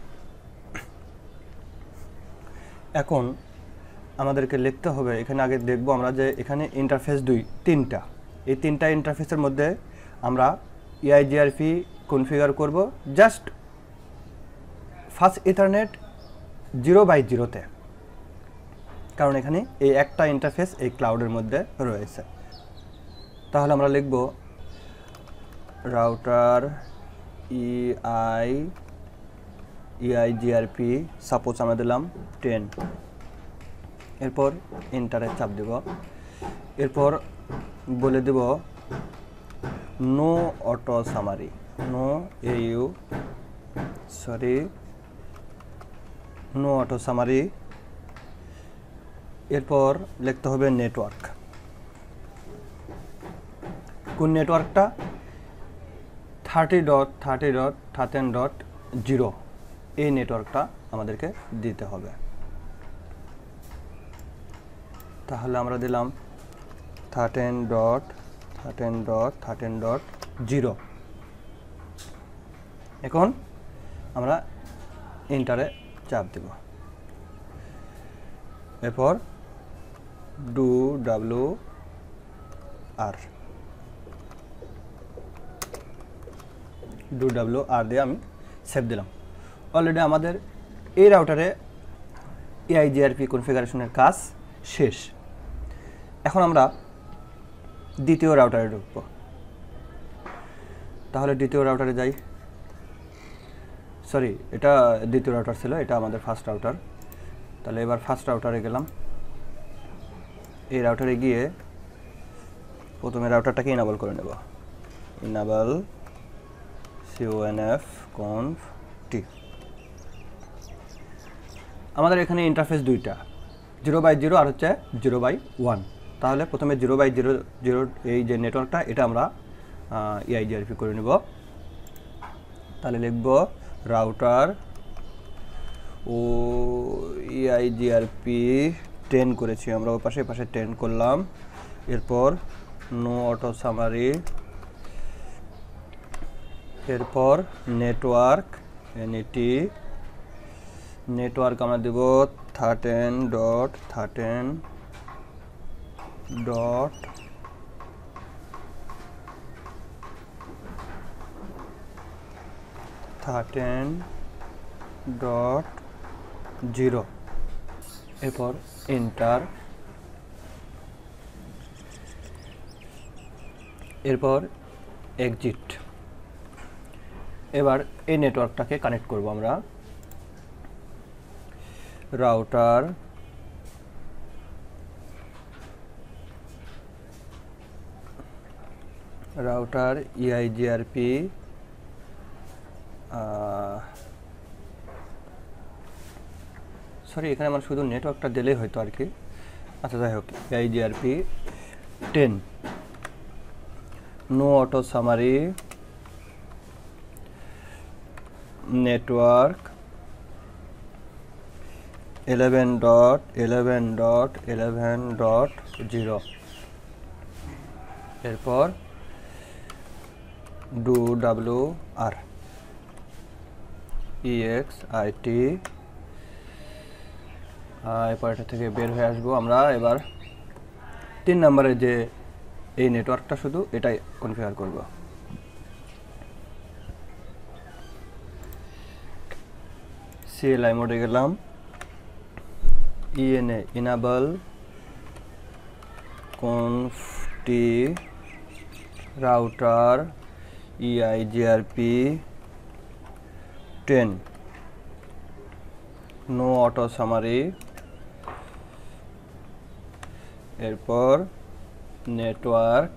Speaker 1: এখন আমাদেরকে লিখতে হবে, এখানে আগে দেখব আমরা যে এখানে ইন্টারফেস 3টা, এই 3টা ইন্টারফেসের মধ্যে আমরা EIGRP কনফিগার করব জাস্ট ফাস্ট ইথারনেট 0/0-তে, কারণ এখানে এই একটা ইন্টারফেস এই ক্লাউডের মধ্যে রয়েছে। তাহলে আমরা লিখব রাউটার EIGRP, সাপোজ আমরা দিলাম 10, এরপর এন্টারে চাপ দেব। এরপর বলে দেব no auto summary, no auto summary. এরপর লিখতে হবে নেটওয়ার্ক। কোন নেটওয়ার্কটা? 30.30.13.0 এই নেটওয়ার্কটা আমাদেরকে দিতে হবে। তাহলে আমরা দিলাম 13.13.13.0। এখন আমরা এন্টারে চাপ দেব। এরপর WR দিয়ে আমি সেভ দিলাম। অলরেডি আমাদের এই রাউটারে EIGRP কনফিগারেশনের কাজ শেষ। এখন আমরা দ্বিতীয় রাউটারে ঢুকব। তাহলে দ্বিতীয় রাউটারে যাই। সরি, এটা দ্বিতীয় রাউটার ছিল, এটা আমাদের ফার্স্ট রাউটার। তাহলে এবার ফার্স্ট রাউটারে গেলাম। এই রাউটারে গিয়ে প্রথমে রাউটারটাকে ইনেবল করে নেব। Enable conf-t। আমাদের এখানে ইন্টারফেস দুইটা, 0/0 আর হচ্ছে 0/1। তাহলে প্রথমে 0/0 এই যে নেটওয়ার্কটা, এটা আমরা EIGRP করে নেব। তাহলে লিখব রাউটার ও EIGRP 10 করেছি আমরা, ও পাশে 10 করলাম। এরপর নো অটো সামারি, এরপর নেটওয়ার্ক NET, নেটওয়ার্ক আমরা দেব 13.13.0। এরপর এন্টার। এরপর এক্সিট। এবার এই নেটওয়ার্কটাকে কানেক্ট করব আমরা। রাউটার EIGRP সরি, এখানে আমার শুধু নেটওয়ার্কটা দিলেই হয়তো আর কি। আচ্ছা, যাই হোক, EIGRP 10 no auto summary, network 11.11.11.0। এরপর WR EXIT। এরপর এটা থেকে বের হয়ে আসবো আমরা। এবার 3 নম্বরে যে এই নেটওয়ার্কটা, শুধু এটাই কনফিগার করব। CLI মোডে গেলাম। ENA enable conf-t router EIGRP 10 no auto summary. এরপর নেটওয়ার্ক,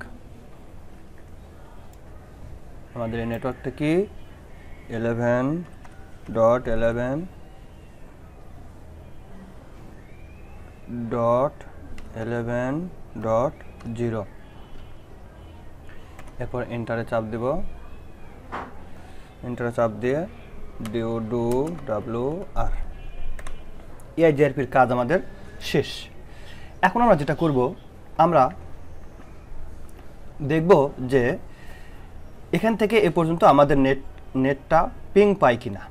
Speaker 1: আমাদের এই নেটওয়ার্কটা কি 11.11.11.0। এরপর এন্টারে চাপ দেব। এন্টারে চাপ দিয়ে WR EIGRPর কাজ আমাদের শেষ। এখন আমরা যেটা করব, আমরা দেখব যে এখান থেকে এ পর্যন্ত আমাদের নেটটা পিং পায় কিনা,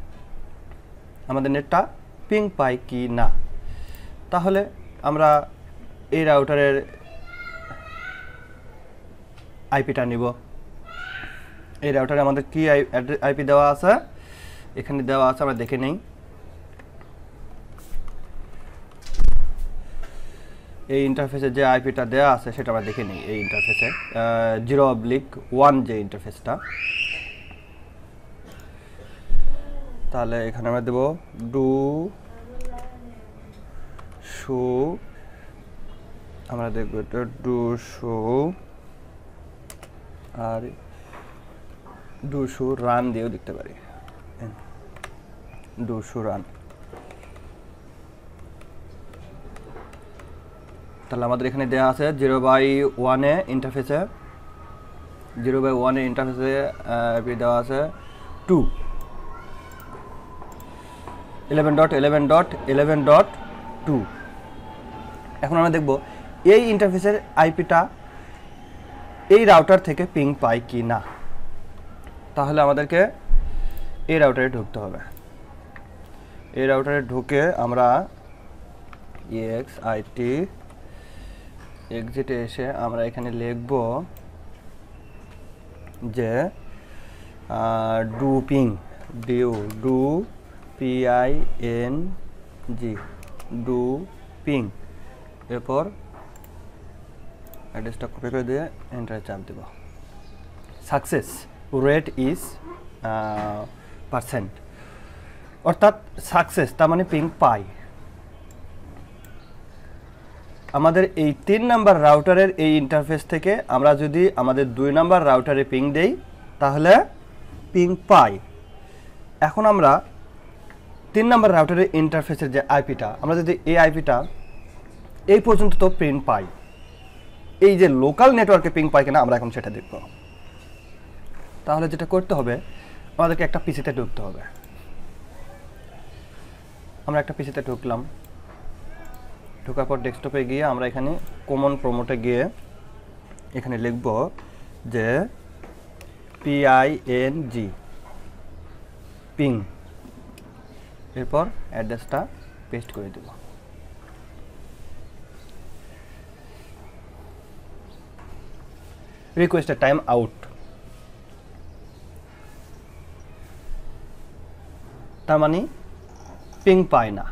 Speaker 1: তাহলে আমরা এই রাউটারের আইপিটা নিব। এই রাউটারে আমাদের কি আইপি দেওয়া আছে, এখানে দেওয়া আছে, আমরা দেখে নেই। এই ইন্টারফেসে যে আইপিটা দেওয়া আছে সেটা আমরা দেখে নিই। এই ইন্টারফেসে 0/1 যে ইন্টারফেসটা, তাহলে এখানে আমরা দেব ডু শো, আমরা দেখব এটা ডু শো, আর ডু শো রান দিয়েও দেখতে পারি, ডু শো রান। তাহলে আমাদের এখানে দেওয়া আছে 0/1 এ ইন্টারফেসে, 0/1 এ ইন্টারফেসে দেওয়া আছে 2 11.11.11.2। এখন আমরা দেখব এই ইন্টারফেসের আইপিটা এই রাউটার থেকে পিং পাই কি না। তাহলে আমাদেরকে এই রাউটারে ঢুকতে হবে। এই রাউটারে ঢুকে আমরা EXIT এক্সিটে এসে আমরা এখানে লিখব যে do ping, do PING, do ping, এরপর অ্যাড্রেসটা কপি করে দিয়ে এন্টারে চাপ দেব। সাকসেস রেট ইজ %, অর্থাৎ সাকসেস তার মানে পিং পাই। আমাদের এই 3 নাম্বার রাউটারের এই ইন্টারফেস থেকে আমরা যদি আমাদের 2 নাম্বার রাউটারে পিং দেই তাহলে পিং পাই। এখন আমরা 3 নাম্বার রাউটারের ইন্টারফেসের যে আইপিটা, আমরা যদি এই আইপিটা এই পর্যন্ত তো পিং পাই, এই যে লোকাল নেটওয়ার্কে পিং পাই কিনা আমরা এখন সেটা দেখব। তাহলে যেটা করতে হবে, আমাদেরকে একটা পিসিতে ঢুকতে হবে। আমরা একটা পিসিতে ঢুকলাম, ঢোকার পর ডেস্কটপে গিয়ে আমরা এখানে কমন প্রমোটে গিয়ে এখানে লিখব যে PING পিং, এরপর অ্যাড্রেসটা পেস্ট করে দেব। রিকোয়েস্টেড টাইম আউট, তার মানে পিং পায় না।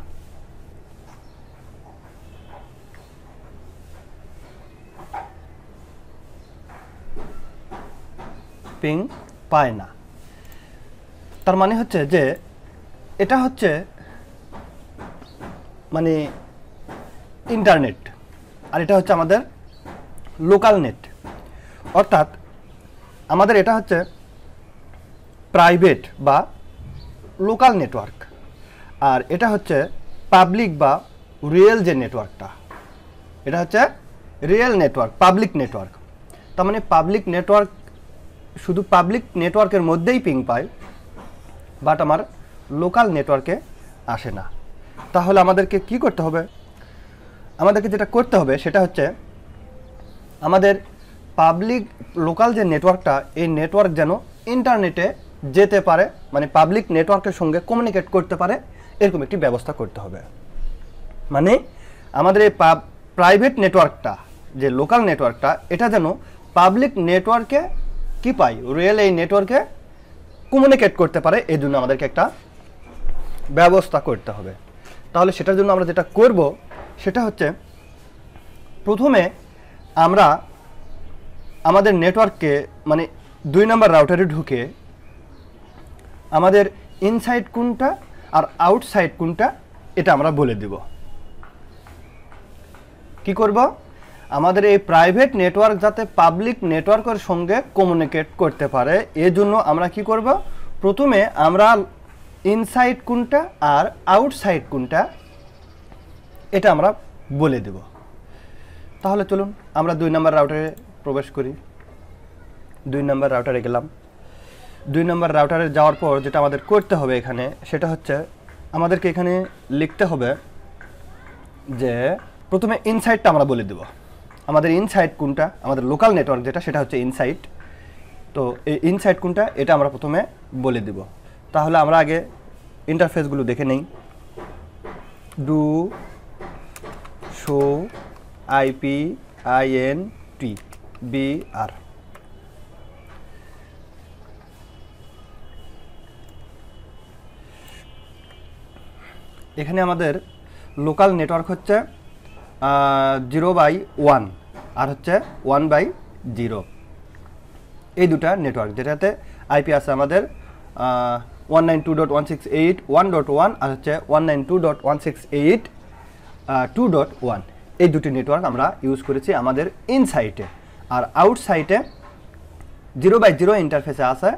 Speaker 1: পিং পায় না তার মানে হচ্ছে যে এটা হচ্ছে মানে ইন্টারনেট, আর এটা হচ্ছে আমাদের লোকাল নেট। অর্থাৎ আমাদের এটা হচ্ছে প্রাইভেট বা লোকাল নেটওয়ার্ক, আর এটা হচ্ছে পাবলিক বা রিয়েল যে নেটওয়ার্কটা, এটা হচ্ছে রিয়েল নেটওয়ার্ক, পাবলিক নেটওয়ার্ক। তার মানে পাবলিক নেটওয়ার্ক শুধু পাবলিক নেটওয়ার্কের মধ্যেই পিং পায়, বাট আমার লোকাল নেটওয়ার্কে আসে না। তাহলে আমাদেরকে কি করতে হবে? আমাদেরকে যেটা করতে হবে সেটা হচ্ছে আমাদের পাবলিক লোকাল যে নেটওয়ার্কটা, এই নেটওয়ার্ক যেন ইন্টারনেটে যেতে পারে, মানে পাবলিক নেটওয়ার্কের সঙ্গে কমিউনিকেট করতে পারে, এরকম একটি ব্যবস্থা করতে হবে। মানে আমাদের এই প্রাইভেট নেটওয়ার্কটা, যে লোকাল নেটওয়ার্কটা, এটা যেন পাবলিক নেটওয়ার্কে কি পাই, রিয়েল এই নেটওয়ার্কে কমিউনিকেট করতে পারে, এই জন্য আমাদেরকে একটা ব্যবস্থা করতে হবে। তাহলে সেটার জন্য আমরা যেটা করব সেটা হচ্ছে প্রথমে আমরা আমাদের নেটওয়ার্ককে মানে 2 নম্বর রাউটারে ঢুকে আমাদের ইনসাইড কোনটা আর আউটসাইড কোনটা এটা আমরা বলে দেব। কি করব? আমাদের এই প্রাইভেট নেটওয়ার্ক যাতে পাবলিক নেটওয়ার্কের সঙ্গে কমিউনিকেট করতে পারে, এর জন্য আমরা কি করব? প্রথমে আমরা ইনসাইড কোনটা আর আউটসাইড কোনটা এটা আমরা বলে দেব। তাহলে চলুন আমরা 2 নম্বর রাউটারে প্রবেশ করি। 2 নম্বর রাউটারে গেলাম। 2 নম্বর রাউটারে যাওয়ার পর যেটা আমাদের করতে হবে এখানে সেটা হচ্ছে আমাদেরকে এখানে লিখতে হবে যে প্রথমে ইনসাইডটা আমরা বলে দেব। আমাদের ইনসাইড কোনটা, আমাদের লোকাল নেটওয়ার্ক যেটা সেটা হচ্ছে ইনসাইড। তো এই ইনসাইড কোনটা এটা আমরা প্রথমে বলে দেব। তাহলে আমরা আগে ইন্টারফেসগুলো দেখে নেই। Do show IPINT BR। এখানে আমাদের লোকাল নেটওয়ার্ক হচ্ছে 0/1 আর হচ্ছে 1/0, এই দুটা নেটওয়ার্ক, যেটাতে আইপি আছে আমাদের 192.168.1.1 আর হচ্ছে 192.168.2.1। এই দুটি নেটওয়ার্ক আমরা ইউজ করেছি আমাদের ইনসাইটে। আর আউটসাইটে 0/0 ইন্টারফেসে আছে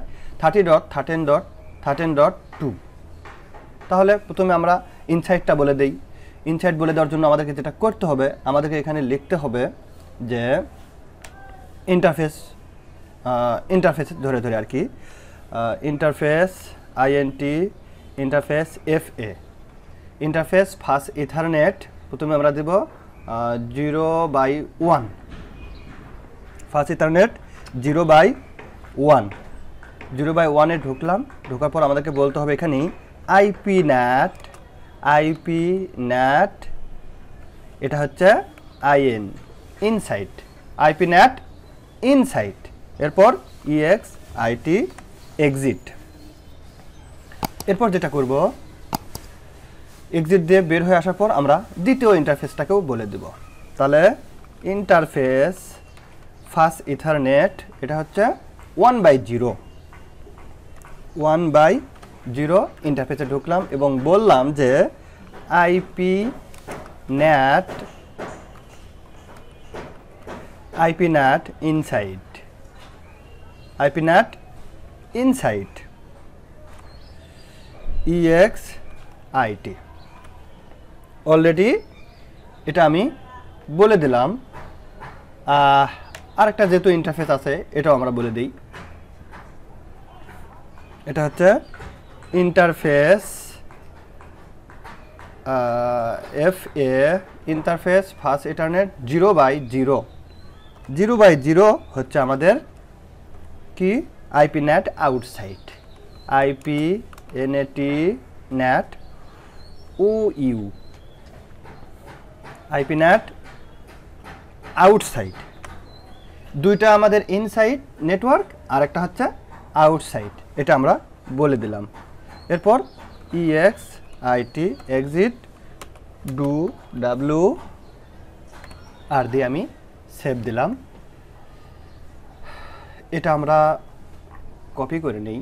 Speaker 1: 30.13.13.2। তাহলে প্রথমে আমরা ইনসাইটটা বলে দেই। ইনসাইট বলে দেওয়ার জন্য আমাদেরকে যেটা করতে হবে, আমাদেরকে এখানে লিখতে হবে যে ইন্টারফেস ধরে ধরে আর কি, interface interface FA, interface fast ethernet. প্রথমে আমরা দেব 0/1, ফাস্ট ইথারনেট 0/1। 0/1 এ ঢোকার পর আমাদেরকে বলতে হবে এখানে আইপি ন্যাট, এটা হচ্ছে ইনসাইট, আইপি ন্যাট ইনসাইট, এরপর EXIT এক্সিট। এরপর যেটা করব, এক্সিট দিয়ে বের হয়ে আসার পর আমরা দ্বিতীয় ইন্টারফেসটাকেও বলে দেব। তাহলে ইন্টারফেস ফাস্ট ইথারনেট, এটা হচ্ছে 1/0 ইন্টারফেসে ঢুকলাম এবং বললাম যে IP NAT inside EXIT। Already এটা আমি বলে দিলাম। আরেকটা যেহেতু ইন্টারফেস আছে এটাও আমরা বলে দিই। এটা হচ্ছে interface FA, interface fast internet 0/0 হচ্ছে আমাদের কি IP NAT outside, IP NAT OU, IP NAT outside. দুইটা আমাদের ইনসাইড নেটওয়ার্ক আর একটা হচ্ছে আউটসাইড, এটা আমরা বলে দিলাম। এরপর EXIT এক্সিট WR দিয়ে আমি সেভ দিলাম। এটা আমরা কপি করে নেই।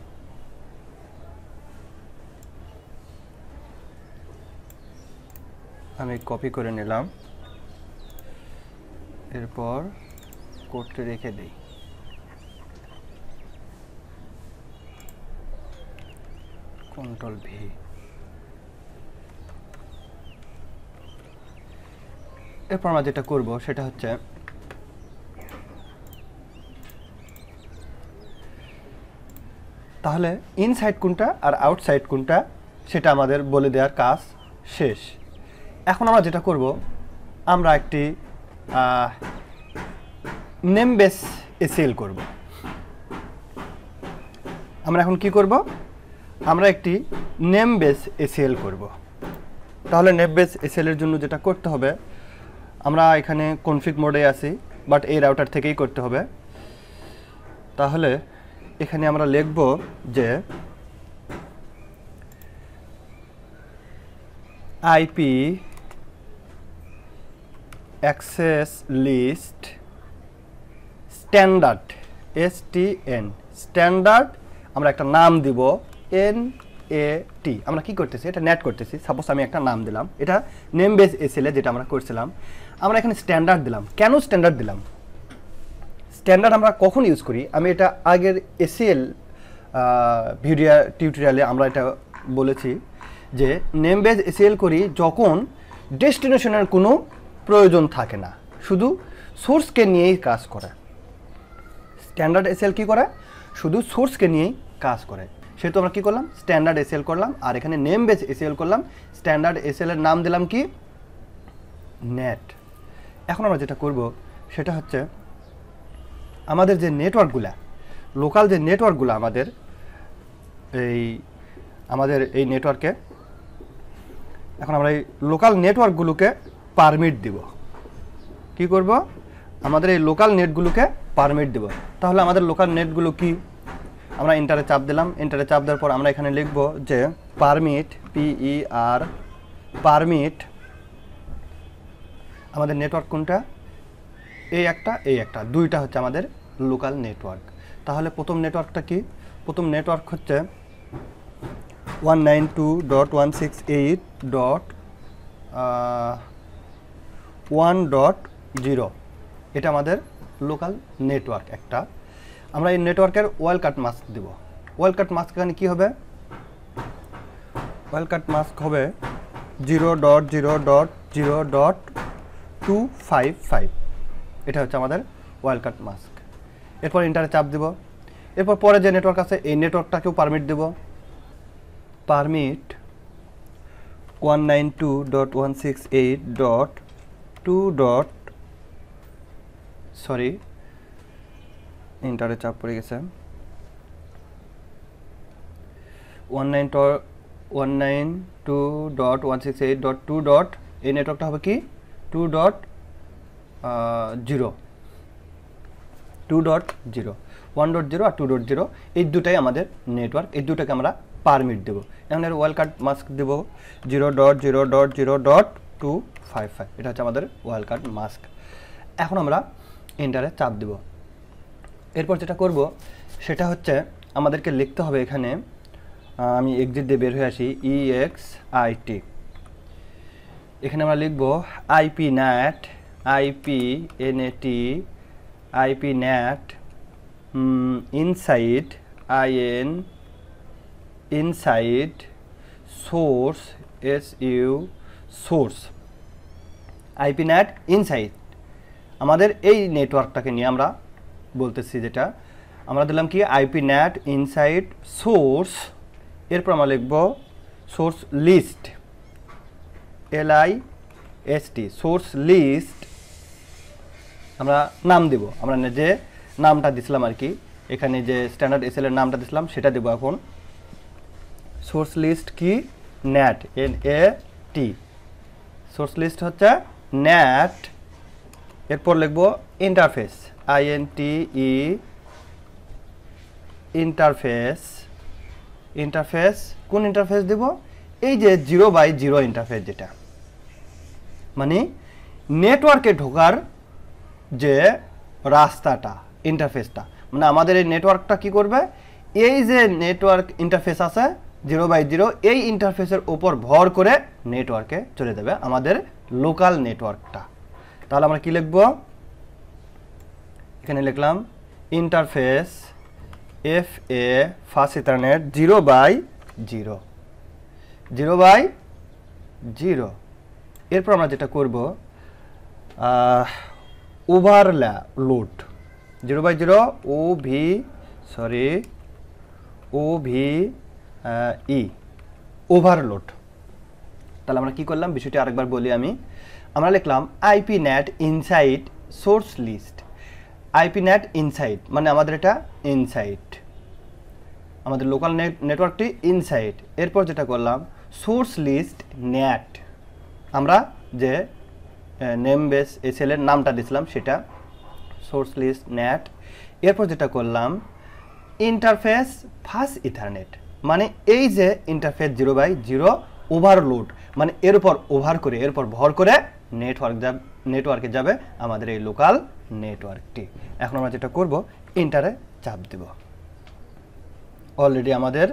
Speaker 1: আমি কপি করে নিলাম, এরপর কোডটি রেখে দিই। Ctrl+V। এরপর আমরা যেটা করব সেটা হচ্ছে তাহলে ইনসাইড কোনটা আর আউটসাইড কোনটা সেটা আমাদের বলে দেওয়ার কাজ শেষ। এখন আমরা যেটা করব, আমরা একটি নেম বেস এসএল করব। আমরা এখন কি করব, আমরা একটি নেম বেস এসএল করব। তাহলে নেম বেস এসএল এর জন্য যেটা করতে হবে, আমরা এখানে কনফিগ মোডে আছি, বাট এই রাউটার থেকেই করতে হবে। তাহলে এখানে আমরা লিখব যে IP access list standard STN standard, আমরা একটা নাম দিব NAT। আমরা কি করতেছি, এটা নেট করতেছি, সাপোজ আমি একটা নাম দিলাম, এটা নেম বেস এসএল যেটা আমরা করছিলাম। আমরা এখানে স্ট্যান্ডার্ড দিলাম। কেন স্ট্যান্ডার্ড দিলাম? স্ট্যান্ডার্ড আমরা কখন ইউজ করি, আমি এটা আগের এসএল ভিডিও টিউটোরিয়ালে আমরা এটা বলেছি যে নেম বেস এসএল করি যখন ডেস্টিনেশনের কোনো প্রয়োজন থাকে না, শুধু সোর্সকে নিয়েই কাজ করে। স্ট্যান্ডার্ড এসএল কি করে, শুধু সোর্সকে নিয়েই কাজ করে। সেহেতু আমরা কি করলাম, স্ট্যান্ডার্ড এসএল করলাম, আর এখানে নেম বেস এসএল করলাম। স্ট্যান্ডার্ড এসএল এর নাম দিলাম কি, নেট। এখন আমরা যেটা করব সেটা হচ্ছে আমাদের যে নেটওয়ার্কগুলা, লোকাল যে নেটওয়ার্কগুলো আমাদের এই নেটওয়ার্কে, এখন আমরা এই লোকাল নেটওয়ার্কগুলোকে পারমিট দিব। কি করব, আমাদের এই লোকাল নেটগুলোকে পারমিট দেব। তাহলে আমাদের লোকাল নেটগুলো কি, আমরা এন্টারে চাপ দিলাম। এন্টারে চাপ দেওয়ার পর আমরা এখানে লিখব যে পারমিট, PER, পারমিট আমাদের নেটওয়ার্ক কোনটা, এই একটা দুইটা হচ্ছে আমাদের লোকাল নেটওয়ার্ক। তাহলে প্রথম নেটওয়ার্কটা কি? প্রথম নেটওয়ার্ক হচ্ছে 192.168.1.0, এটা আমাদের লোকাল নেটওয়ার্ক একটা। আমরা এই নেটওয়ার্কের ওয়াইল্ডকার্ড মাস্ক দেব। ওয়াইল্ডকার্ড মাস্ক এখানে কী হবে? ওয়াইল্ডকার্ড মাস্ক হবে 0.0.0.255, এটা হচ্ছে আমাদের ওয়াইল্ডকার্ড মাস্ক। এরপর এন্টারে চাপ দেব। এরপর পরে যে নেটওয়ার্ক আছে এই নেটওয়ার্কটাকেও পারমিট দেব। পারমিট 192.168.2. সরি, এন্টারে চাপ পড়ে গেছে। 192.168.2. এই নেটওয়ার্কটা হবে কি 2.0, 2.0, 1.0 আর 2.0, এই দুটাই আমাদের নেটওয়ার্ক। এই দুটাকে আমরা পারমিট দেব। এখন এর ওয়াইল্ডকার্ড মাস্ক দেব 0.0.0.255, এটা হচ্ছে আমাদের ওয়াইল্ডকার্ড মাস্ক। এখন আমরা এন্টারে চাপ দেব। এরপর যেটা করব সেটা হচ্ছে আমাদেরকে লিখতে হবে এখানে, আমি এক্সিট দিয়ে বের হয়ে আসি, EXIT। এখানে আমরা লিখব IPNAT, IPNAT, IPNAT inside, inside source, source, IPNAT inside. আমাদের এই নেটওয়ার্কটাকে নিয়ে আমরা বলতেছি, যেটা আমরা দিলাম কি IPNAT ইনসাইড সোর্স। এরপর আমরা লিখব source list, LIST, source list. আমরা নাম দেব, আমরা যে নামটা দিছিলাম আর কি, এখানে যে স্ট্যান্ডার্ড SL এর নামটা দিছিলাম সেটা দেব। এখন সোর্স লিস্ট কি NAT, NAT, সোর্স লিস্ট হচ্ছে NAT। এরপর লিখব ইন্টারফেস, INTE, ইন্টারফেস। ইন্টারফেস কোন ইন্টারফেস দেব? এই যে 0/0 ইন্টারফেস, যেটা মানে নেটওয়ার্কে ঢোকার যে রাস্তাটা, ইন্টারফেসটা, মানে আমাদের এই নেটওয়ার্কটা কি করবে, এই যে নেটওয়ার্ক ইন্টারফেস আছে 0/0, এই ইন্টারফেসের উপর ভর করে নেটওয়ার্কে চলে যাবে আমাদের লোকাল নেটওয়ার্কটা। তাহলে আমরা কি লিখব? এখানে লিখলাম ইন্টারফেস FA ফাস্ট ইথারনেট 0/0, 0/0। এরপর আমরা যেটা করব ওভারলোড 0/0, OVE, ওভারলোড। তাহলে আমরা কি করলাম বিষয়টি আরেকবার বলি আমি। আমরা লিখলাম IPNAT inside source list. IPNAT inside মানে আমাদের এটা ইনসাইড, আমাদের লোকাল নেটওয়ার্কটি ইনসাইড। এরপর যেটা করলাম সোর্স লিস্ট NAT, আমরা যে নেম বেস SL এর নামটা দিয়েছিলাম সেটা সোর্স লিস্ট NAT। এরপর যেটা করলাম ইন্টারফেস ফাস্ট ইথারনেট, মানে এই যে ইন্টারফেস 0/0 ওভারলোড, মানে এর উপর ওভার করে, এরপর ভর করে নেটওয়ার্কে যাবে আমাদের এই লোকাল নেটওয়ার্কটি। এখন আমরা যেটা করব এন্টারে চাপ দেব। অলরেডি আমাদের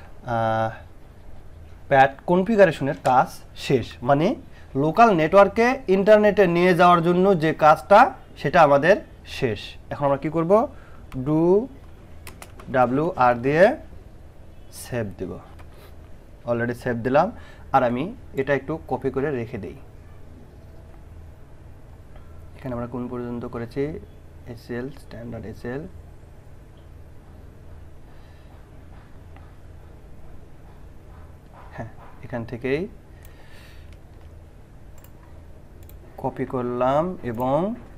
Speaker 1: প্যাট কনফিগারেশনের কাজ শেষ, মানে লোকাল নেটওয়ার্কে ইন্টারনেটে নিয়ে যাওয়ার জন্য যে কাজটা সেটা আমাদের শেষ। এখন আমরা কি করব, ডু WR দিয়ে সেভ দেব। অলরেডি সেভ দিলাম, আর আমি এটা একটু কপি করে রেখে দেই। এখানে আমরা কোন পর্যন্ত করেছি, SL, স্ট্যান্ডার্ড SL। হ্যাঁ, এখান থেকেই কপি করলাম এবং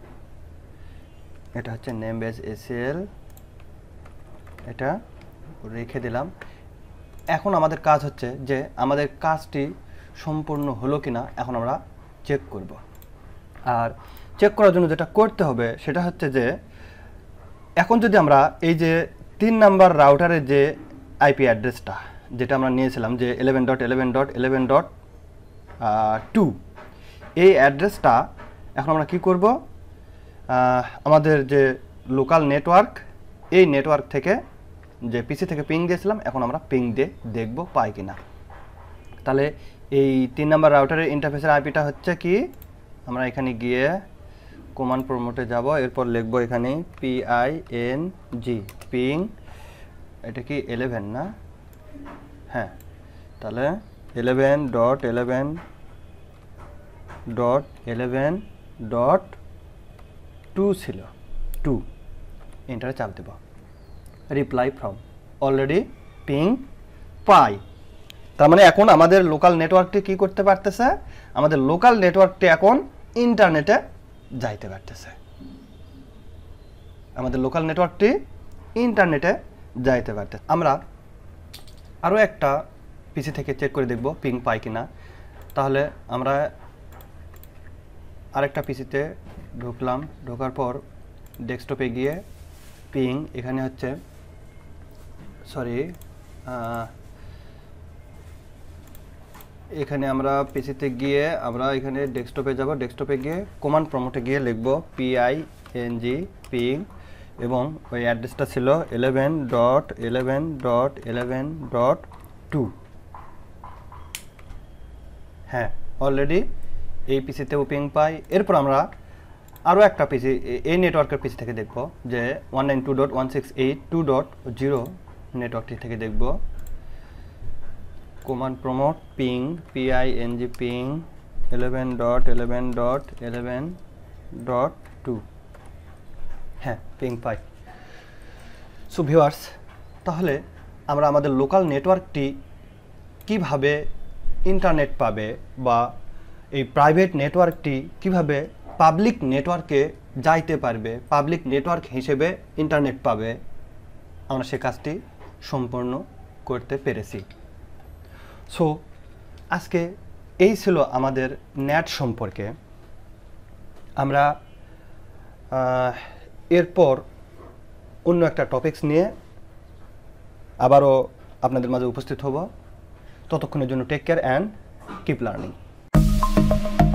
Speaker 1: এটা হচ্ছে নেম বেস SL, এটা রেখে দিলাম। এখন আমাদের কাজ হচ্ছে যে আমাদের কাজটি সম্পূর্ণ হলো কিনা এখন আমরা চেক করব। আর চেক করার জন্য যেটা করতে হবে সেটা হচ্ছে যে এখন যদি আমরা এই যে 3 নাম্বার রাউটারের যে আইপি অ্যাড্রেসটা যেটা আমরা নিয়েছিলাম যে 11.11.11.2 এই অ্যাড্রেসটা এখন আমরা কি করব, আমাদের যে লোকাল নেটওয়ার্ক এই নেটওয়ার্ক থেকে যে পিসি থেকে পিং দিয়েছিলাম এখন আমরা পিং দিয়ে দেখব পাই কিনা। তাহলে এই 3 নাম্বার রাউটারের ইন্টারফেসের আইপিটা হচ্ছে কি, আমরা এখানে গিয়ে কমান্ড প্রমোটে যাব, এরপর লিখব এখানে PING পিং, এটা কি 11 না, হ্যাঁ তাহলে 11.11.11.2 ছিল 2, এন্টারে চাপ দেব, রিপ্লাই ফ্রম অলরেডি পিং পাই। তার মানে এখন আমাদের লোকাল নেটওয়ার্কটি কি করতে পারতেছে, আমাদের লোকাল নেটওয়ার্কটি এখন ইন্টারনেটে যাইতে পারতেছে, আমাদের লোকাল নেটওয়ার্কটি ইন্টারনেটে যাইতে পারতেছে। আমরা আরও একটা পিসি থেকে চেক করে দেখব পিং পাই কিনা। তাহলে আমরা আরেকটা পিসিতে ঢুকলাম, ঢোকার পর ডেস্কটপে গিয়ে পিং এখানে হচ্ছে এখানে আমরা পিসিতে গিয়ে আমরা এখানে ডেস্কটপে যাব, ডেস্কটপে গিয়ে কমান্ড প্রমোটে গিয়ে লিখব PING পিং এবং ওই অ্যাড্রেসটা ছিল 11.11.11.2। হ্যাঁ অলরেডি এই পিসিতেও পিং পাই। এরপর আমরা আরও একটা পিসি এই নেটওয়ার্কের পিসি থেকে দেখব যে 192.168.2.0 নেটওয়ার্কটি থেকে দেখব command promote ping PING ping 11.11.11.2, হ্যাঁ পিং পাই। সো ভিউয়ার্স, তাহলে আমরা আমাদের লোকাল নেটওয়ার্কটি কিভাবে ইন্টারনেট পাবে বা এই প্রাইভেট নেটওয়ার্কটি কিভাবে পাবলিক নেটওয়ার্কে যাইতে পারবে, পাবলিক নেটওয়ার্ক হিসেবে ইন্টারনেট পাবে, আমরা সে কাজটি সম্পূর্ণ করতে পেরেছি। সো আজকে এই ছিল আমাদের নেট সম্পর্কে। আমরা এরপর অন্য একটা টপিকস নিয়ে আবারও আপনাদের মাঝে উপস্থিত হব। ততক্ষণের জন্য take care and keep learning.